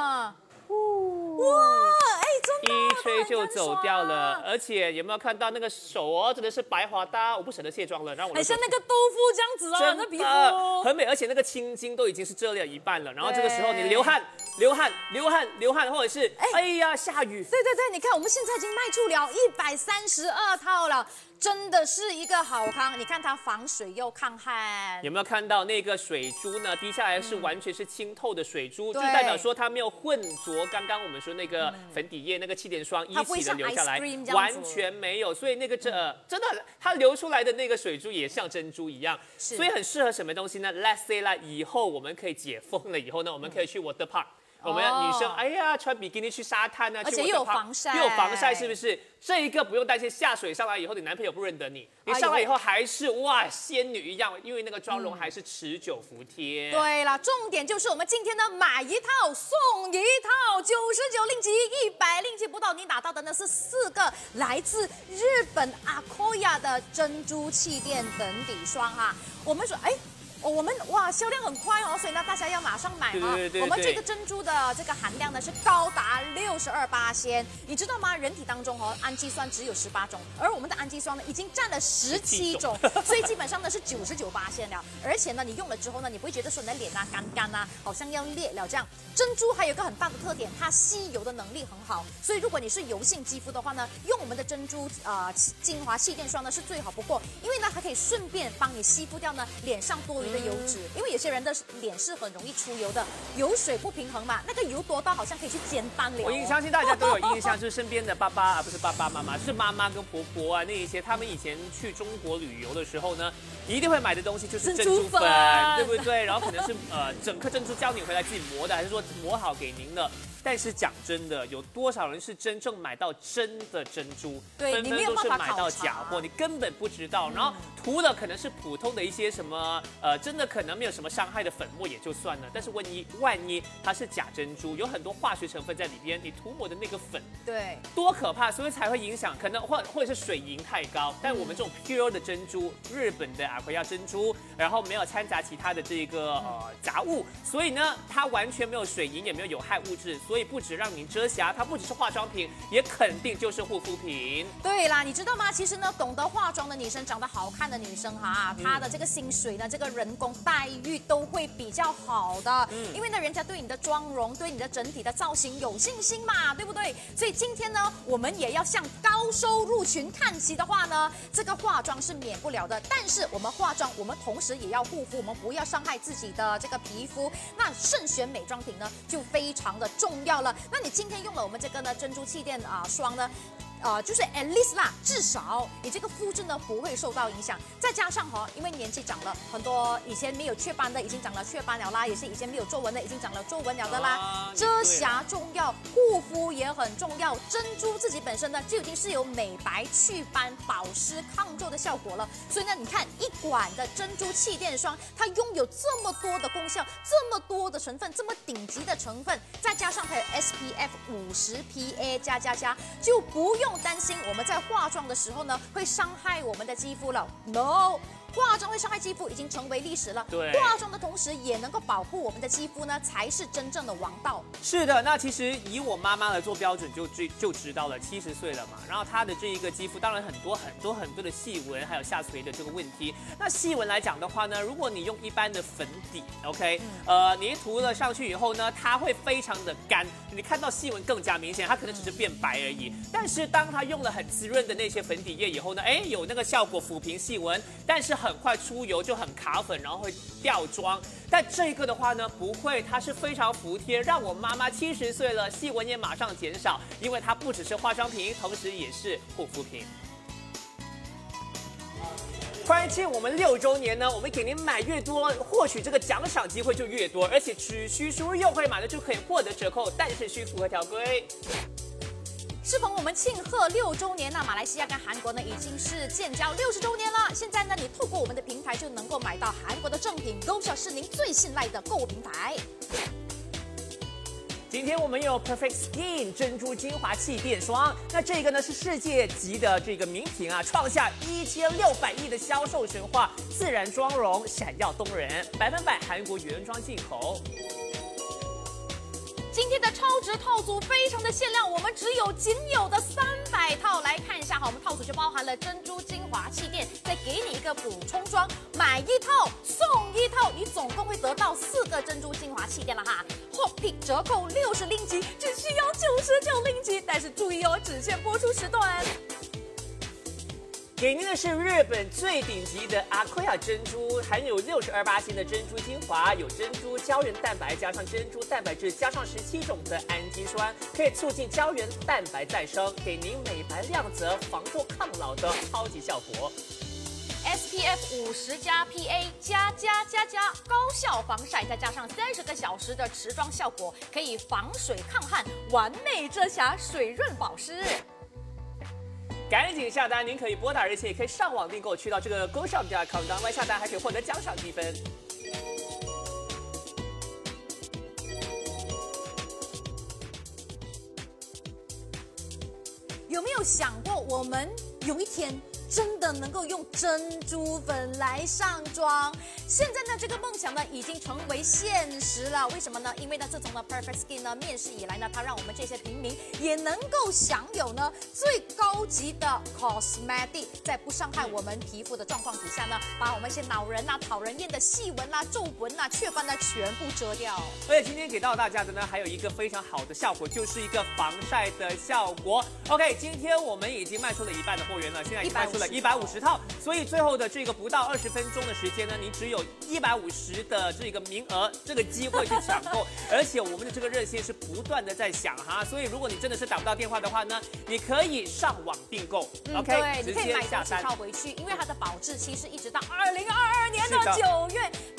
一吹就走掉了，而且有没有看到那个手哦，真的是白滑哒，我不舍得卸妆了，让我很像那个豆腐这样子哦，那皮肤很美，而且那个青筋都已经是遮了一半了，然后这个时候你流汗，或者是哎呀下雨， 对，你看我们现在已经卖出了132套了。真的是一个好康，你看它防水又抗汗， 有没有看到那个水珠呢？滴下来是完全是清透的水珠，就代表说它没有混浊刚刚我们说那个粉底液、那个气垫霜一起的流下来，完全没有。所以那个真的它流出来的那个水珠也像珍珠一样，所以很适合什么东西呢 ？Let's say 啦，以后我们可以解封了以后呢，我们可以去 water park。我们女生，哎呀，穿比基尼去沙滩啊， 而且又有防晒， 是不是？这一个不用担心下水上来以后，你男朋友不认得你，你上来以后还是哇仙女一样，因为那个妆容还是持久服帖。 对了，重点就是我们今天的买一套送一套，99令吉，100令吉不到，你拿到的呢是4个来自日本Akoya的珍珠气垫粉底霜哈。我们说，我们哇销量很快哦，所以呢大家要马上买哈。我们这个珍珠的这个含量呢是高达62%，你知道吗？人体当中氨基酸只有18种，而我们的氨基酸呢已经占了17种，所以基本上呢是99%了。而且呢你用了之后呢，你不会觉得说你的脸啊干啊，好像要裂了这样。珍珠还有一个很大的特点，它吸油的能力很好，所以如果你是油性肌肤的话呢，用我们的珍珠精华气垫霜呢是最好不过，因为呢它可以顺便帮你吸附掉呢脸上多余的油脂，因为有些人的脸是很容易出油的，油水不平衡嘛，那个油多到好像可以去煎蛋了。 我相信大家都有印象，就是身边的爸爸不是爸爸妈妈，是妈妈跟婆婆啊，那一些他们以前去中国旅游的时候呢，一定会买的东西就是珍珠粉，对不对？然后可能是整颗珍珠教你回来自己磨的，还是说磨好给您的？ 但是讲真的，有多少人是真正买到真的珍珠？ 对， 纷纷都是买到假货，你根本不知道。然后涂的可能是普通的一些什么真的可能没有什么伤害的粉末也就算了，但是万一它是假珍珠，有很多化学成分在里边，你涂抹的那个粉， 对， 多可怕，所以才会影响，可能或者是水银太高。但我们这种 pure 的珍珠，日本的阿奎亚珍珠，然后没有掺杂其他的这个杂物，所以呢，它完全没有水银，也没有有害物质，所以不止让您遮瑕，它不只是化妆品，也肯定就是护肤品。 对啦，你知道吗？其实呢，懂得化妆的女生，长得好看的女生哈，她的这个薪水呢，这个人工待遇都会比较好的，因为呢，人家对你的妆容、对你的整体的造型有信心嘛，对不对？所以今天呢，我们也要向高收入群看齐的话呢，这个化妆是免不了的。但是我们化妆，我们同时也要护肤，我们不要伤害自己的这个皮肤。那慎选美妆品呢，就非常的重要了。那你今天用了我们这个呢珍珠气垫霜呢？就是 at least 啦，至少你这个肤质呢不会受到影响。再加上因为年纪长了，很多以前没有雀斑的已经长了雀斑了啦，也是以前没有皱纹的已经长了皱纹了的啦。遮瑕重要，护肤也很重要。珍珠自己本身呢就已经是有美白、祛斑、保湿、抗皱的效果了。所以呢，你看一管的珍珠气垫霜，它拥有这么多的功效，这么多的成分，这么顶级的成分，再加上它有 SPF 50 PA 加，就不用担心我们在化妆的时候呢会伤害我们的肌肤了。No， 化妆会伤害肌肤已经成为历史了。 对， 化妆的同时也能够保护我们的肌肤呢，才是真正的王道。 是的，那其实以我妈妈来做标准就知道了，70岁了嘛，然后她的这一个肌肤当然很多的细纹，还有下垂的这个问题。那细纹来讲的话呢，如果你用一般的粉底 ，OK，你涂了上去以后呢，它会非常的干，你看到细纹更加明显，它可能只是变白而已。但是当它用了很滋润的那些粉底液以后呢，有那个效果抚平细纹，但是很快出油就很卡粉，然后会掉妆。但这个的话呢，不会，它是非常服帖，让我妈妈70岁了，细纹也马上减少，因为它不只是化妆品，同时也是护肤品。关于我们6周年呢，我们给您买越多，获取这个奖赏机会就越多，而且只需输入优惠码呢就可以获得折扣，但是需符合条规。 适逢我们庆贺6周年呢，马来西亚跟韩国呢已经是建交60周年了。现在呢，你透过我们的平台就能够买到韩国的正品，GoShop是您最信赖的购物平台。 今天我们有 Perfect Skin 珍珠精华气垫霜，那这个呢是世界级的这个名品啊，创下1600亿的销售神话，自然妆容闪耀动人，100%韩国原装进口。 今天的超值套组非常的限量，我们仅有的300套。来看一下哈，我们套组就包含了珍珠精华气垫，再给你一个补充装，买一套送一套，你总共会得到4个珍珠精华气垫了哈。Hot Pick 折扣60令吉，只需要99令吉，但是注意只限播出时段。 给您的是日本最顶级的阿奎亚珍珠，含有62%的珍珠精华，有珍珠胶原蛋白加上珍珠蛋白质加上17种的氨基酸，可以促进胶原蛋白再生，给您美白亮泽、防皱抗老的超级效果。 SPF 50+PA 加，高效防晒，再加上30个小时的持妆效果，可以防水抗汗，完美遮瑕，水润保湿。 赶紧下单！您可以拨打热线，也可以上网订购，去到这个 GoShop.com 当外下单，还可以获得奖赏积分。 有没有想过，我们有一天真的能够用珍珠粉来上妆？现在呢，这个梦想呢已经成为现实了。为什么呢？因为呢，自从呢 Perfect Skin 呢面世以来呢，它让我们这些平民也能够享有呢最高级的 cosmetic， 在不伤害我们皮肤的状况底下呢，把我们一些恼人讨人厌的细纹皱纹雀斑全部遮掉。 而且今天给到大家的呢，还有一个非常好的效果，就是一个防晒的效果。OK， 今天我们已经卖出了一半的货源了，现在已经卖出了150套，所以最后的这个不到20分钟的时间呢，你只有150的这个名额，这个机会去抢购。而且我们的这个热线是不断的在响哈，所以如果你真的是打不到电话的话呢，你可以上网订购。OK， 对，你可以买多几套回去，因为它的保质期是一直到2022年的9月。但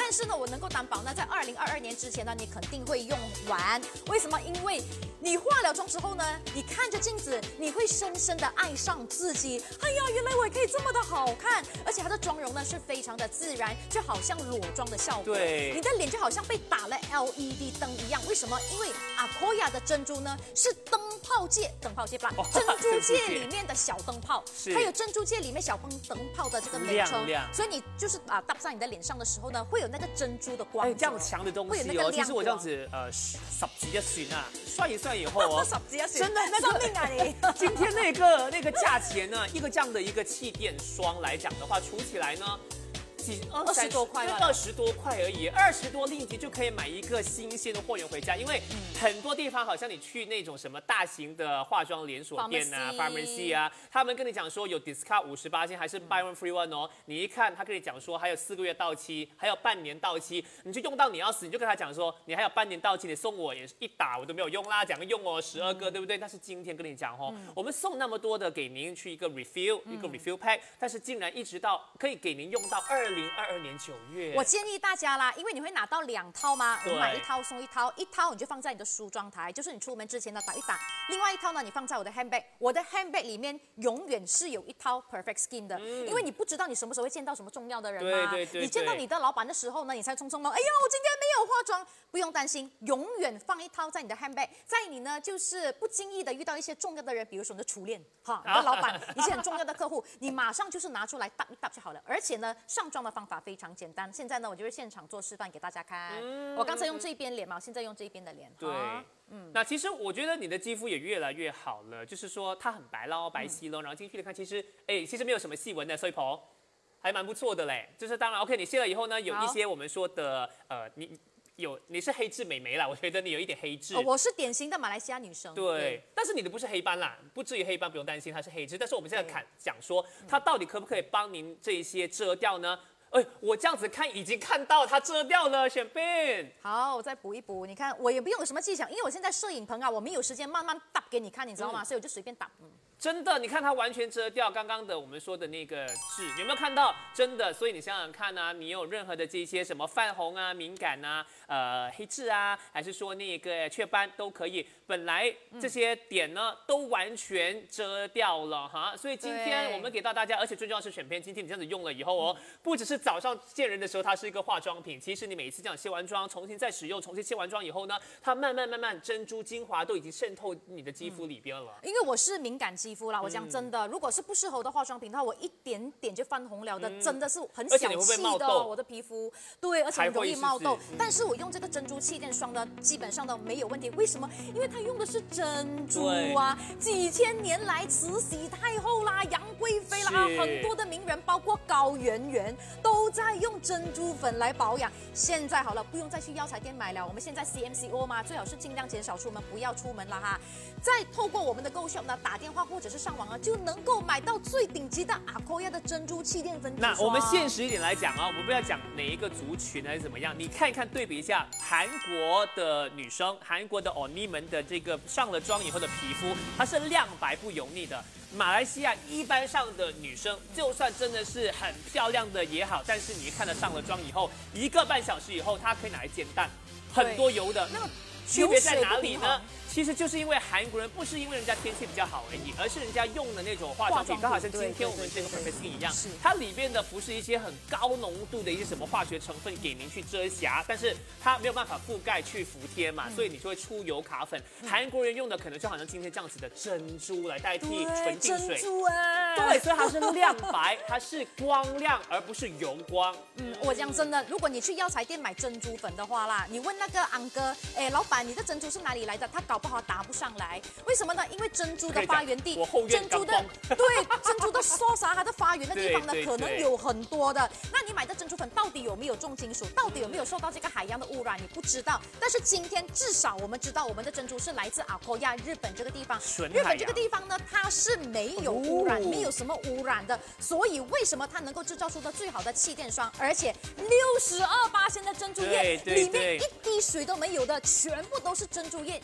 但是呢，我能够担保呢，在2022年之前呢，你肯定会用完。为什么？因为你化了妆之后呢，你看着镜子，你会深深的爱上自己。哎呀，原来我也可以这么的好看，而且它的妆容呢是非常的自然，就好像裸妆的效果。 对， 你的脸就好像被打了 LED 灯一样。为什么？因为Akoya 的珍珠呢是灯泡界吧，珍珠界里面的小灯泡，还有珍珠界里面小灯泡的这个美称。所以你就是搭上你的脸上的时候呢，会有那个珍珠的光。 这样强的东西哦，其实我这样子十字一算啊，算一算以后哦， 十字一算， 真的那个命啊你。今天那个价钱呢，一个这样的一个气垫霜来讲的话，除起来呢。20多块，20多块而已，20多令吉就可以买一个新鲜的货源回家。因为很多地方好像你去那种什么大型的化妆连锁店啊 ，pharmacy 啊，他们跟你讲说有 discount 58%，还是 buy one free one 哦。你一看，他跟你讲说还有4个月到期，还有半年到期，你就用到你要死，你就跟他讲说你还有半年到期，你送我也一打我都没有用啦，讲个用哦12个，对不对？但是今天跟你讲哦，我们送那么多的给您去一个 refill，一个 refill pack，但是竟然一直到可以给您用到2022年9月。 我建议大家啦，因为你会拿到2套嘛，我买1套送1套，一套你就放在你的梳妆台，就是你出门之前呢打一打；另外一套呢，你放在我的 handbag， 我的 handbag 里面永远是有一套 Perfect Skin 的，因为你不知道你什么时候会见到什么重要的人嘛。你见到你的老板的时候呢，你才匆匆忙，哎呀，我今天没有化妆，不用担心，永远放一套在你的 handbag， 在你呢就是不经意的遇到一些重要的人，比如说你的初恋，哈，你的老板，一些很重要的客户，你马上就是拿出来搭一搭就好了。而且呢，上妆的方法非常简单，现在呢，我就是现场做示范给大家看。我刚才用这一边脸嘛，我现在用这一边的脸。 对，那其实我觉得你的肌肤也越来越好了，就是说它很白咯，白皙咯，然后进去的看，其实没有什么细纹的，所以还蛮不错的嘞。就是当然 ，OK， 你卸了以后呢，有一些我们说的你是黑质美眉啦，我觉得你有一点黑质。 我是典型的马来西亚女生。 对，但是你的不是黑斑啦，不至于黑斑，不用担心，它是黑质。但是我们现在讲说，它到底可不可以帮您这一些遮掉呢？我这样子看已经看到它遮掉了，选边。 好，我再补一补。你看，我也不用有什么技巧，因为我现在摄影棚啊，我没有时间慢慢打给你看，你知道吗？所以我就随便打。 真的，你看它完全遮掉刚刚的我们说的那个痣，有没有看到？真的，所以你想想看啊，你有任何的这些什么泛红啊、敏感啊、黑痣啊，还是说那个雀斑都可以，本来这些点呢都完全遮掉了哈。所以今天我们给到大家，而且最重要是选片，今天你这样子用了以后哦，不只是早上见人的时候它是一个化妆品，其实你每一次这样卸完妆，重新再使用，重新卸完妆以后呢，它慢慢珍珠精华都已经渗透你的肌肤里边了。 因为我是敏感肌肤啦，我讲真的，如果是不适合的化妆品的话，我一点点就泛红了的，真的是很小气的我的皮肤。对，而且很容易冒痘。但是我用这个珍珠气垫霜呢，基本上都没有问题。为什么？因为它用的是珍珠啊，几千年来慈禧太后啦、杨贵妃啦，很多的名人，包括高圆圆，都在用珍珠粉来保养。现在好了，不用再去药材店买了，我们现在 CMCO 嘛，最好是尽量减少出门，不要出门了哈。再透过我们的 Go Shop 呢，打电话或者是上网啊，就能够买到最顶级的 Akoya 的珍珠气垫粉底霜。 那我们现实一点来讲啊，我们不要讲哪一个族群还是怎么样，你看一看对比一下韩国的女生，韩国的 Oni 们的这个上了妆以后的皮肤，它是亮白不油腻的。马来西亚一般上的女生，就算真的是很漂亮的也好，但是你看了上了妆以后，1个半小时以后，它可以拿来煎蛋，很多油的。那么区别在哪里呢？其实就是因为韩国人不是因为人家天气比较好而已，而是人家用的那种化妆品，刚好像今天我们这个 Perfect Skin 一样，它里面的不是一些很高浓度的一些什么化学成分给您去遮瑕，但是它没有办法覆盖去服帖嘛，所以你就会出油卡粉。韩国人用的可能就好像今天这样子的珍珠来代替纯净水， 珍珠哎， 对，所以它是亮白，它是光亮而不是油光。 我讲真的，如果你去药材店买珍珠粉的话啦，你问那个安哥，老板，你的珍珠是哪里来的？他搞不好答不上来，为什么呢？因为珍珠的发源地，珍珠的珍珠的source它的发源的地方呢，可能有很多的。那你买的珍珠粉到底有没有重金属？到底有没有受到这个海洋的污染？你不知道。但是今天至少我们知道，我们的珍珠是来自Akoya日本这个地方。日本这个地方呢，它是没有污染，没有什么污染的。所以为什么它能够制造出的最好的气垫霜，而且62%的珍珠液，里面一滴水都没有的，全部都是珍珠液，你就知道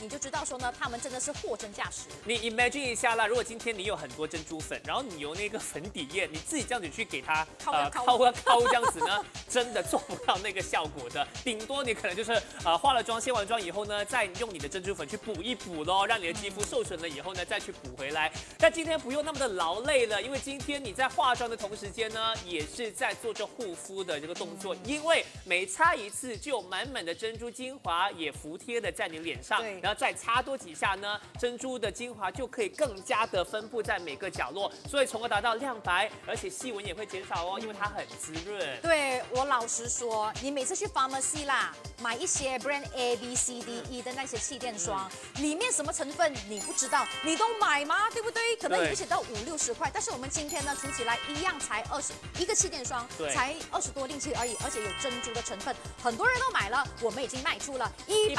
说呢，他们真的是货真价实。 你 imagine 一下啦，如果今天你有很多珍珠粉，然后你用那个粉底液，你自己这样子去给它敲这样子呢，真的做不到那个效果的。顶多你可能就是化了妆、卸完妆以后呢，再用你的珍珠粉去补一补咯，让你的肌肤受损了以后呢，再去补回来。但今天不用那么的劳累了，因为今天你在化妆的同时间呢，也是在做着护肤的这个动作，因为每擦一次就有满满的珍珠精华也服帖的在你脸上，然后再擦多几下呢，珍珠的精华就可以更加的分布在每个角落，所以从而达到亮白，而且细纹也会减少哦，因为它很滋润。 对，我老实说，你每次去 pharmacy 啦，买一些 brand A、B、C、D、E 的那些气垫霜，里面什么成分你不知道，你都买吗？对不对？可能也不写到50、60块，但是我们今天呢，除起来一样才一个气垫霜，才20多令吉而已，而且有珍珠的成分，很多人都买了，我们已经卖出了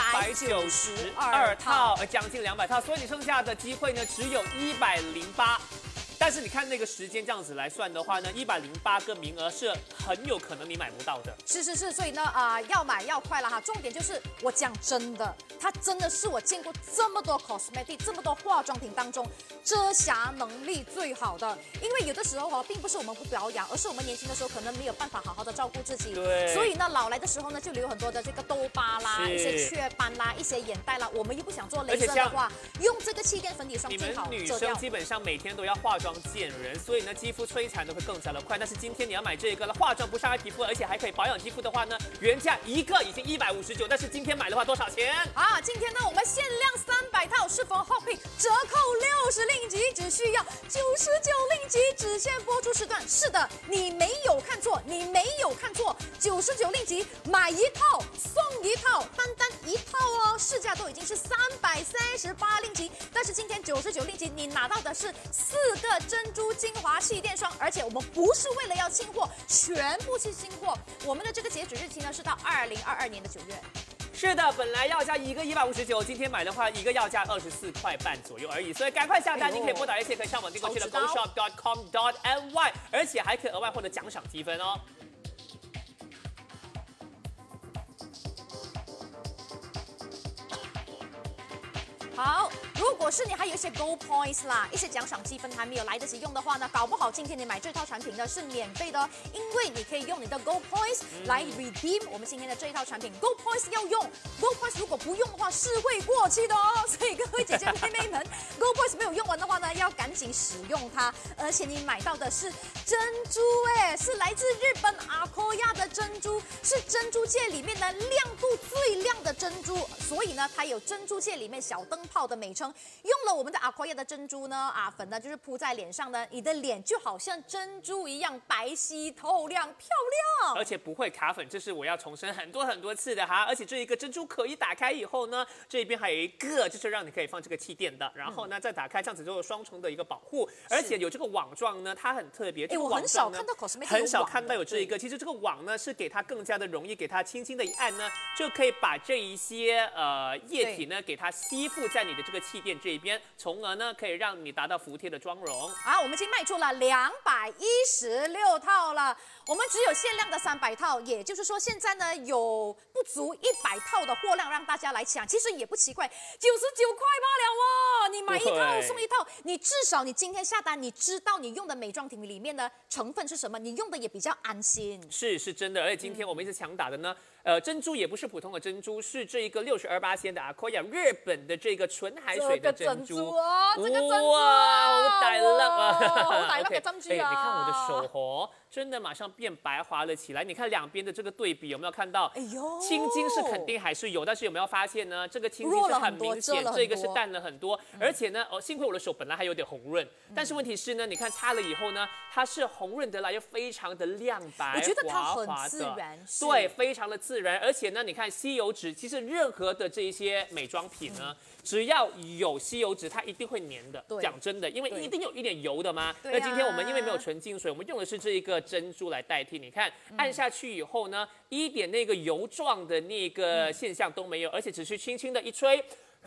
192套， 将近200套，所以你剩下的机会呢只有108。但是你看那个时间这样子来算的话呢，108个名额是很有可能你买不到的。 是，所以呢，要买要快了哈。重点就是我讲真的，它真的是我见过这么多 cosmetic 这么多化妆品当中遮瑕能力最好的。因为有的时候哦，并不是我们不保养，而是我们年轻的时候可能没有办法好好的照顾自己。 对。 所以呢，老来的时候呢，就留很多的这个痘疤啦，一些雀斑啦，一些眼袋啦。我们又不想做雷射的话，用这个气垫粉底霜最好遮掉。 你们女生基本上每天都要化妆见人，所以呢，肌肤摧残的会更加的快。但是今天你要买这个了，化妆不伤害皮肤，而且还可以保养肌肤的话呢，原价一个已经159，但是今天买的话多少钱啊？今天呢，我们限量300套，适逢 Hot Pink 折扣60令吉，只需要99令吉，只限播出时段。是的，你没有看错，99令吉买一套送一套，单一套哦，市价都已经是338令吉，但是今天99令吉，你拿到的是4个珍珠精华气垫霜，而且我们不是为了要清货，全部是新货。我们的这个截止日期呢是到2022年的9月。 是的，本来要价一个159，今天买的话一个要价24块半左右而已，所以赶快下单！您可以拨打热线，可以上网订购去了 GoShop.com.my， 而且还可以额外获得奖赏积分哦。 好，如果是你还有一些 Gold Points 啦，一些奖赏积分还没有来得及用的话呢，搞不好今天你买这套产品呢是免费的哦，因为你可以用你的 Gold Points 来 redeem 我们今天的这一套产品。Gold Points 要用 ，Gold Points 如果不用的话是会过期的哦，所以各位姐姐妹妹们，Gold Points 没有用完的话呢，要赶紧使用它。而且你买到的是珍珠是来自日本Akoya的珍珠，是珍珠界里面呢亮度最亮的珍珠，所以呢它有珍珠界里面小灯泡的美称。用了我们的Akoya的珍珠呢粉呢就是铺在脸上呢，你的脸就好像珍珠一样白皙透亮漂亮， 而且不会卡粉，这是我要重申很多次的哈。而且这一个珍珠壳一打开以后呢，这边还有一个就是让你可以放这个气垫的，然后呢再打开，这样子就有双重的一个保护，而且有这个网状呢，它很特别。 我很少看到 cosmetic 很少看到有这一个。其实这个网呢是给它更加的容易，给它轻轻的一按呢，就可以把这一些液体呢给它吸附在你的这个气垫这一边，从而呢可以让你达到服帖的妆容。 我们已经卖出了216套了，我们只有限量的300套，也就是说现在呢有不足100套的货量让大家来抢，其实也不奇怪，99块罢了哦，你买一套送一套，你至少你今天下单，你知道你用的美妆品里面的成分是什么，你用的也比较安心。 是真的，而且今天我们一直强打的呢，珍珠也不是普通的珍珠，是这一个62%的Akoya日本的这个纯海水的珍珠哦，这个珍珠哇，好大粒啊！ 好大粒嘅珍珠啊！ 你看我的手哦，真的马上变白滑了起来。你看两边的这个对比有没有看到？ 哎呦， 青筋是肯定还是有，但是有没有发现呢？这个青筋是很明显，这个是淡了很多，而且呢，幸亏我的手本来还有点红润，但是问题是呢，你看擦了以后呢，它是红润得来又非常的亮白， 我觉得它很自然， 对，非常的自然，而且呢，你看吸油纸，其实任何的这一些美妆品呢，只要有吸油纸，它一定会粘的。讲真的，因为一定有一点油的嘛。那今天我们因为没有纯净水，我们用的是这一个珍珠来代替。你看，按下去以后呢，一点那个油状的那个现象都没有，而且只是轻轻的一吹，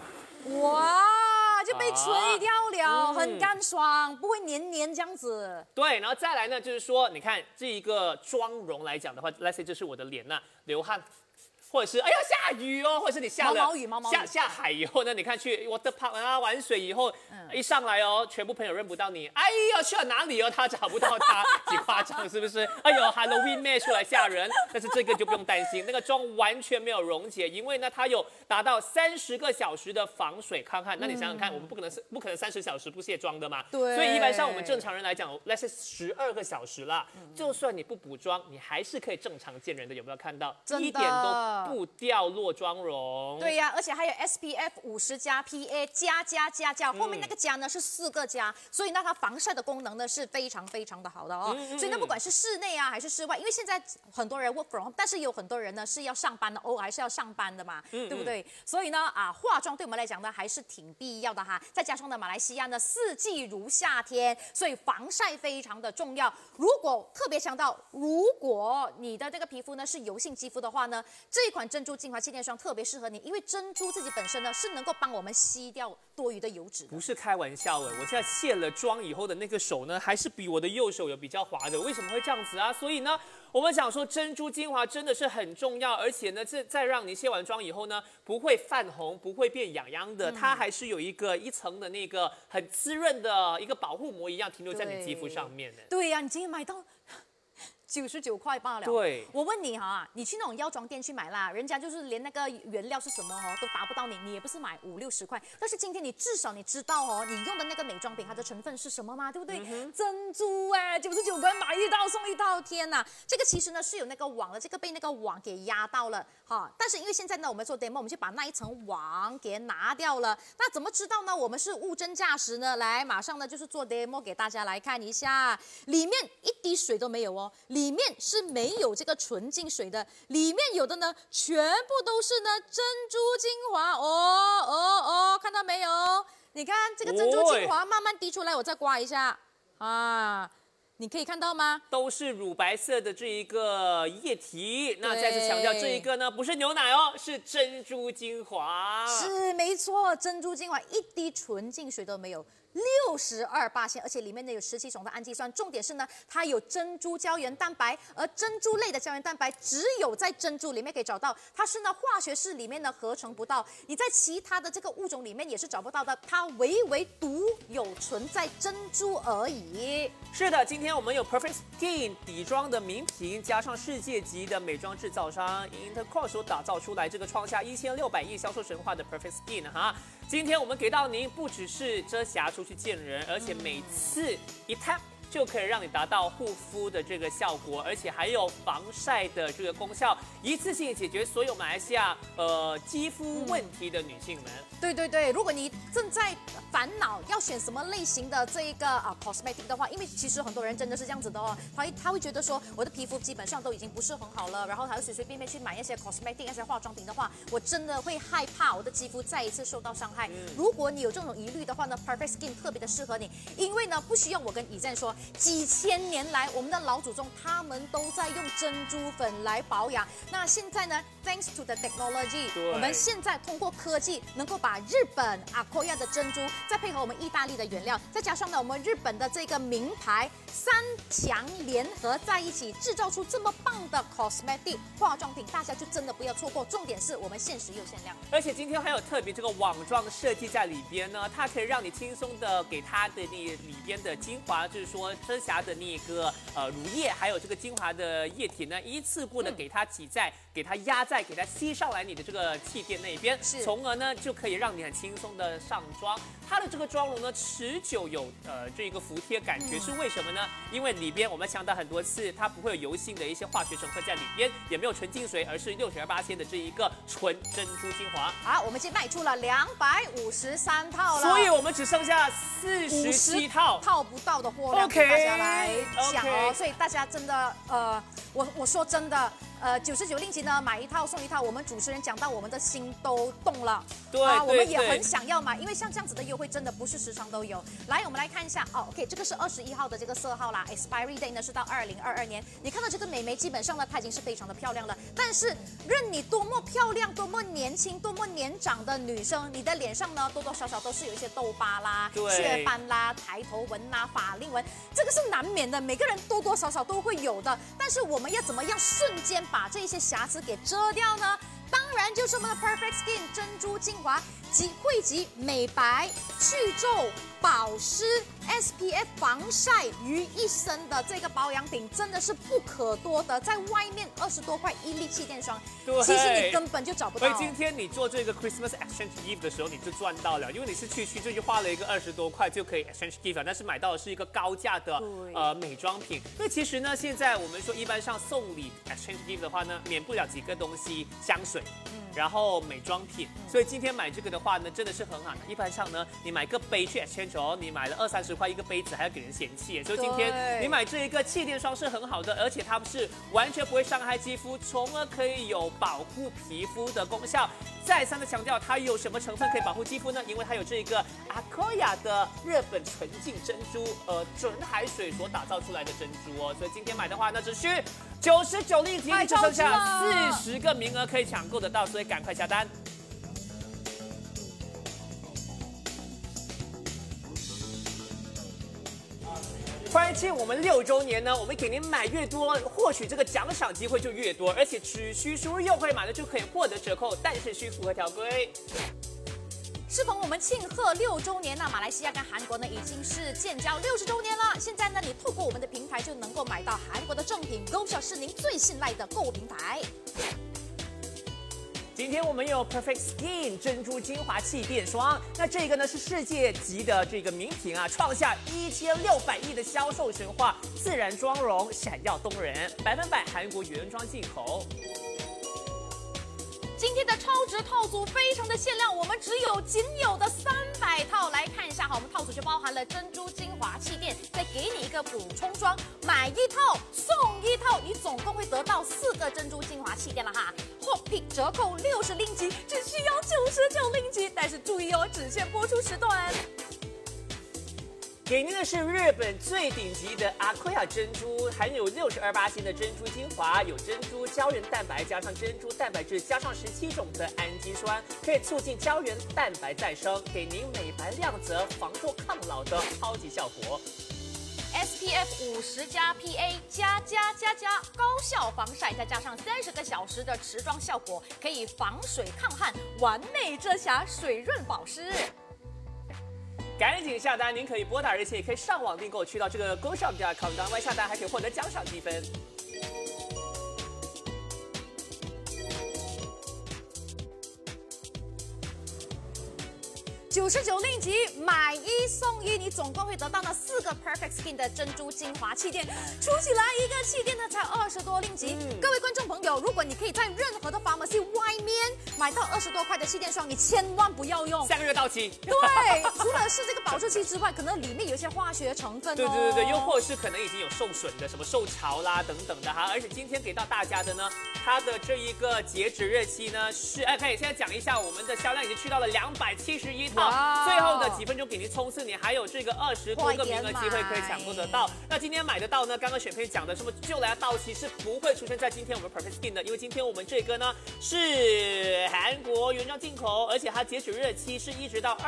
哇，就被吹掉了，很干爽，不会黏黏这样子。 对，然后再来呢，就是说，你看这一个妆容来讲的话 ，let's say 这是我的脸呐，流汗。 或者是哎呀下雨哦，或者是你下了毛毛雨下海以后呢，你看去 water park 啊玩水以后，一上来哦，全部朋友认不到你，哎呀去了哪里哦，他找不到他，几夸张是不是？哎呦 Halloween 妹出来吓人，但是这个就不用担心，那个妆完全没有溶解，因为呢它有达到30个小时的防水抗汗。那你想想看，我们不可能30小时不卸妆的嘛， 对， 所以一般上我们正常人来讲，let's say 12个小时啦，就算你不补妆，你还是可以正常见人的，有没有看到？一点都不掉落妆容。 对呀，而且还有 SPF 50+PA 加，后面那个加呢是4个加，所以呢它防晒的功能呢是非常的好的哦。所以呢不管是室内啊还是室外，因为现在很多人 work from home， 但是有很多人呢是要上班的哦，还是要上班的嘛，对不对？所以呢化妆对我们来讲呢还是挺必要的哈。再加上呢马来西亚呢4季如夏天，所以防晒非常的重要。如果特别强调，如果你的这个皮肤呢是油性肌肤的话呢，这一款珍珠精华气垫霜特别适合你，因为珍珠自己本身呢是能够帮我们吸掉多余的油脂的。 不是开玩笑哎，我现在卸了妆以后的那个手呢，还是比我的右手有比较滑的，为什么会这样子啊？所以呢，我们讲说珍珠精华真的是很重要，而且呢，这再让你卸完妆以后呢，不会泛红，不会变痒痒的，它还是有一层的那个很滋润的一个保护膜一样停留在你肌肤上面的。 对呀，你今天买到99块罢了。 对， 我问你哈，你去那种药妆店去买啦，人家就是连那个原料是什么都达不到你也不是买50、60块，但是今天你至少你知道你用的那个美妆品它的成分是什么吗？对不对？珍珠99块买1套送1套，天哪！这个其实呢是有那个网的，这个被那个网给压到了哈。但是因为现在呢我们做 demo， 我们就把那一层网给拿掉了。那怎么知道呢？我们是无真价实呢？来，马上呢就是做 demo 给大家来看一下，里面一滴水都没有哦。里面是没有这个纯净水的，里面有的呢，全部都是呢珍珠精华看到没有？你看这个珍珠精华慢慢滴出来，我再刮一下啊。你可以看到吗？ 都是乳白色的这一个液体。那再次强调，这一个呢不是牛奶哦，是珍珠精华。 是没错，珍珠精华一滴纯净水都没有。62%，而且里面呢有17种的氨基酸，重点是呢，它有珍珠胶原蛋白，而珍珠类的胶原蛋白只有在珍珠里面可以找到，它是呢化学式里面呢合成不到，你在其他的这个物种里面也是找不到的，它唯独有存在珍珠而已。 是的，今天我们有 Perfect Skin 底妆的名品，加上世界级的美妆制造商 Intercross 所打造出来这个创下1600亿销售神话的 Perfect Skin 哈。今天我们给到您不只是遮瑕出去见人，而且每次一 tap 就可以让你达到护肤的这个效果，而且还有防晒的这个功效，一次性解决所有马来西亚肌肤问题的女性们。 对，如果你正在烦恼要选什么类型的这一个cosmetic 的话，因为其实很多人真的是这样子的哦，他会觉得说我的皮肤基本上都已经不是很好了，然后还会随随便便去买一些 cosmetic 那些化妆品的话，我真的会害怕我的肌肤再一次受到伤害。如果你有这种疑虑的话呢 ，Perfect Skin 特别的适合你，因为呢不需要我跟以赞说，几千年来我们的老祖宗他们都在用珍珠粉来保养。那现在呢 ，thanks to the technology， 我们现在通过科技能够把日本Akoya 的珍珠，再配合我们意大利的原料，再加上呢我们日本的这个名牌3强联合在一起，制造出这么棒的 cosmetic 化妆品，大家就真的不要错过。重点是我们限时又限量， 而且今天还有特别这个网状设计在里边呢，它可以让你轻松的给它的里边的精华，就是说遮瑕的那个乳液，还有这个精华的液体呢，一次过的给它挤在、给它压在、给它吸上来你的这个气垫那边，从而呢就可以让你很轻松的上妆。它的这个妆容呢持久有这个服帖感觉，是为什么呢？因为里边我们强调很多次，它不会有油性的一些化学成分在里边，也没有纯净水，而是62%的这一个纯珍珠精华。 好，我们已经卖出了253套了， 所以我们只剩下47套不到的货量给大家来讲哦。所以大家真的我说真的。99令吉呢，买1套送1套，我们主持人讲到我们的心都动了， 对， 我们也很想要买，因为像这样子的优惠真的不是时常都有。来，我们来看一下，OK， 这个是21号的这个色号啦 ，expiry date 呢是到2022年。你看到这个美眉，基本上呢，她已经是非常的漂亮了。但是，任你多么漂亮、多么年轻、多么年长的女生，你的脸上呢，多多少少都是有一些痘疤啦、雀斑啦、抬头纹啦、法令纹，这个是难免的，每个人多多少少都会有的。但是我们要怎么样瞬间把这些瑕疵给遮掉呢？ 当然就是我们的 Perfect Skin 珍珠精华汇集美白、去皱、保湿、SPF 防晒于一身的这个保养品，真的是不可多得。在外面20多块1粒气垫霜，其实你根本就找不到。 所以今天你做这个 Christmas Exchange Gift 的时候，你就赚到了，因为你是去区就花了一个20多块就可以 Exchange Gift 了，但是买到的是一个高价的美妆品。因为其实呢，现在我们说一般上送礼 Exchange Gift 的话呢，免不了几个东西，香水。然后美妆品，所以今天买这个的话呢，真的是很好的。一般上呢，你买个杯去 exchange 哦，你买了20-30块一个杯子，还要给人嫌弃。所以今天你买这一个气垫霜是很好的，而且它是完全不会伤害肌肤，从而可以有保护皮肤的功效。再三的强调，它有什么成分可以保护肌肤呢？因为它有这个 Akoya 的日本纯净珍珠，准海水所打造出来的珍珠哦。所以今天买的话，那只需99令吉，只剩下40个名额可以抢购得到，所以赶快下单。欢庆我们6周年呢，我们给您买越多，获取这个奖赏机会就越多，而且只需输入优惠码呢就可以获得折扣，但是需符合条规。 适逢我们庆贺6周年，那马来西亚跟韩国呢已经是建交60周年了。现在呢，你透过我们的平台就能够买到韩国的正品，GoShop是您最信赖的购物平台。 今天我们有 Perfect Skin 珍珠精华气垫霜，那这个呢是世界级的这个名品啊，创下1600亿的销售神话，自然妆容闪耀动人，100%韩国原装进口。 今天的超值套组非常的限量，我们仅有的300套。来看一下哈，我们套组就包含了珍珠精华气垫，再给你一个补充装，买1套送1套，你总共会得到4个珍珠精华气垫了哈。Hot Pick 折扣60令吉，只需要99令吉，但是注意哦，只限播出时段。 给您的是日本最顶级的 Akoya 珍珠，含有62%的珍珠精华，有珍珠胶原蛋白加上珍珠蛋白质加上17种的氨基酸，可以促进胶原蛋白再生，给您美白亮泽、防皱抗老的超级效果。 SPF 50+PA 加高效防晒，再加上30个小时的持妆效果，可以防水抗汗，完美遮瑕，水润保湿。 赶紧下单！您可以拨打热线，也可以上网订购，去到这个 GoShop.com 当外下单，还可以获得奖赏积分。 99令吉，买1送1，你总共会得到呢4个 Perfect Skin 的珍珠精华气垫，出起来一个气垫呢才20多令吉。各位观众朋友，如果你可以在任何的 pharmacy 外面买到20多块的气垫霜，你千万不要用， 下个月到期。 对，除了是这个保质期之外，可能里面有一些化学成分哦。 对，又或是可能已经有受损的，什么受潮啦等等的哈。而且今天给到大家的呢，它的这一个截止日期呢是，可以现在讲一下，我们的销量已经去到了271套。最后的几分钟给您冲刺，你还有这个20多个名额机会可以抢购得到。那今天买得到呢？刚刚选配讲的什么就来到期是不会出现在今天我们 Perfect Skin 的，因为今天我们这个呢是韩国原装进口，而且它截止日期是一直到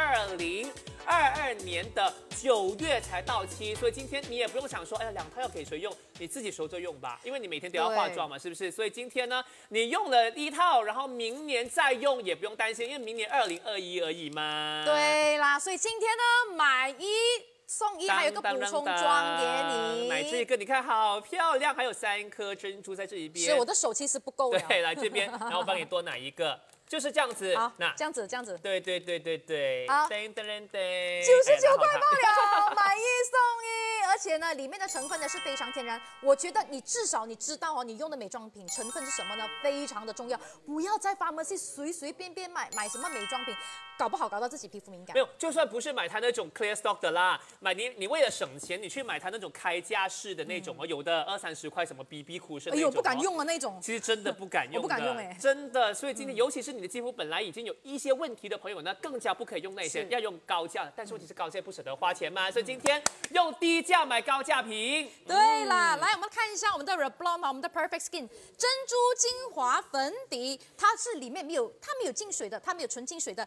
2022年的9月才到期，所以今天你也不用想说，哎呀2套要给谁用，你自己熟着用吧，因为你每天都要化妆嘛，是不是？所以今天呢，你用了1套，然后明年再用也不用担心，因为明年2021而已嘛。 对啦，所以今天呢，买1送1，还有一个补充装给你。 买这个，你看好漂亮，还有3颗珍珠在这一边。 是我的手其实不够了。 对，来这边，然后我帮你多拿一个。就是这样子， 好，这样子， 对， 好， 噔，99 块罢了，买1送1，而且呢，里面的成分呢是非常天然。我觉得你至少你知道哦，你用的美妆品成分是什么呢？非常的重要，不要在 pharmacy 随便买什么美妆品，搞不好搞到自己皮肤敏感。 没有，就算不是买它那种 clear stock 的啦，你为了省钱，你去买它那种开架式的那种哦，有的20-30块什么 BB 苦是那种， 哎呦，不敢用啊那种。 其实真的不敢用， 我不敢用哎， 真的。所以今天尤其是你的肌肤本来已经有一些问题的朋友呢，更加不可以用那些，要用高价。但是问题是高价不舍得花钱嘛，所以今天用低价买高价品。 对啦，来我们看一下我们的 Revlon 我们的 Perfect Skin 珍珠精华粉底，它是里面没有，它没有净水的，它没有纯净水的，它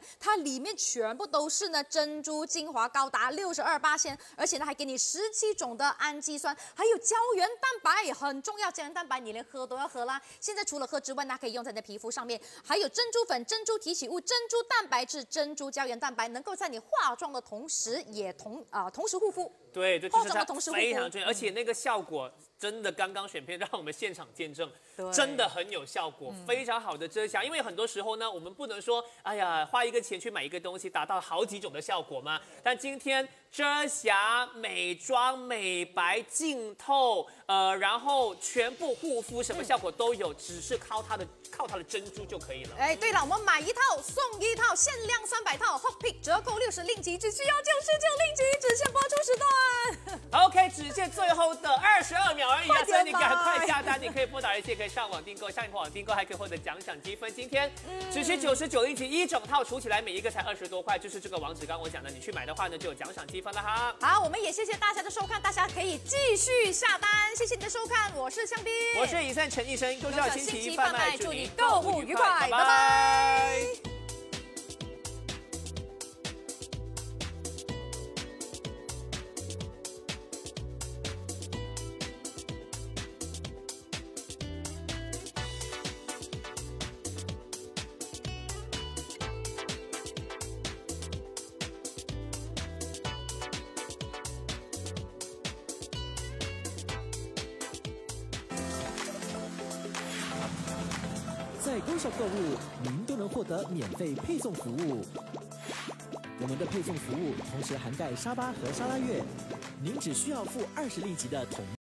里面全部都是呢珍珠精华，高达62%，而且呢还给你17种的氨基酸，还有胶原蛋白，很重要。胶原蛋白你连喝都要喝啦。现在除了喝之外呢，可以用在你的皮肤上面，还有珍珠粉、珍珠提取物、珍珠蛋白质、珍珠胶原蛋白，能够在你化妆的同时也同时护肤。 对，这就是它非常重要，而且那个效果真的刚刚选片让我们现场见证，真的很有效果，非常好的遮瑕。因为很多时候呢，我们不能说，哎呀，花一个钱去买一个东西，达到好几种的效果嘛。但今天遮瑕、美妆、美白、净透，然后全部护肤，什么效果都有，只是靠它的珍珠就可以了。 哎，对了，我们买一套送一套，限量300套 ，Hot Pick 折扣60令吉，只需要99令吉，只限播出时段。 OK， 只限最后的22秒而已啊，所以你赶快下单，你可以拨打热线，可以上网订购，上网订购还可以获得奖赏积分。今天只需99令吉一整套，除起来每一个才20多块，就是这个网址刚我讲的，你去买的话呢就有奖赏积分了哈。 好，我们也谢谢大家的收看，大家可以继续下单，谢谢你的收看，我是香槟， 我是以善陈医生，都是要星期一贩卖， 祝你购物愉快，拜拜。 在Go Shop购物，您都能获得免费配送服务。我们的配送服务同时涵盖沙巴和沙拉越，您只需要付20令吉的统。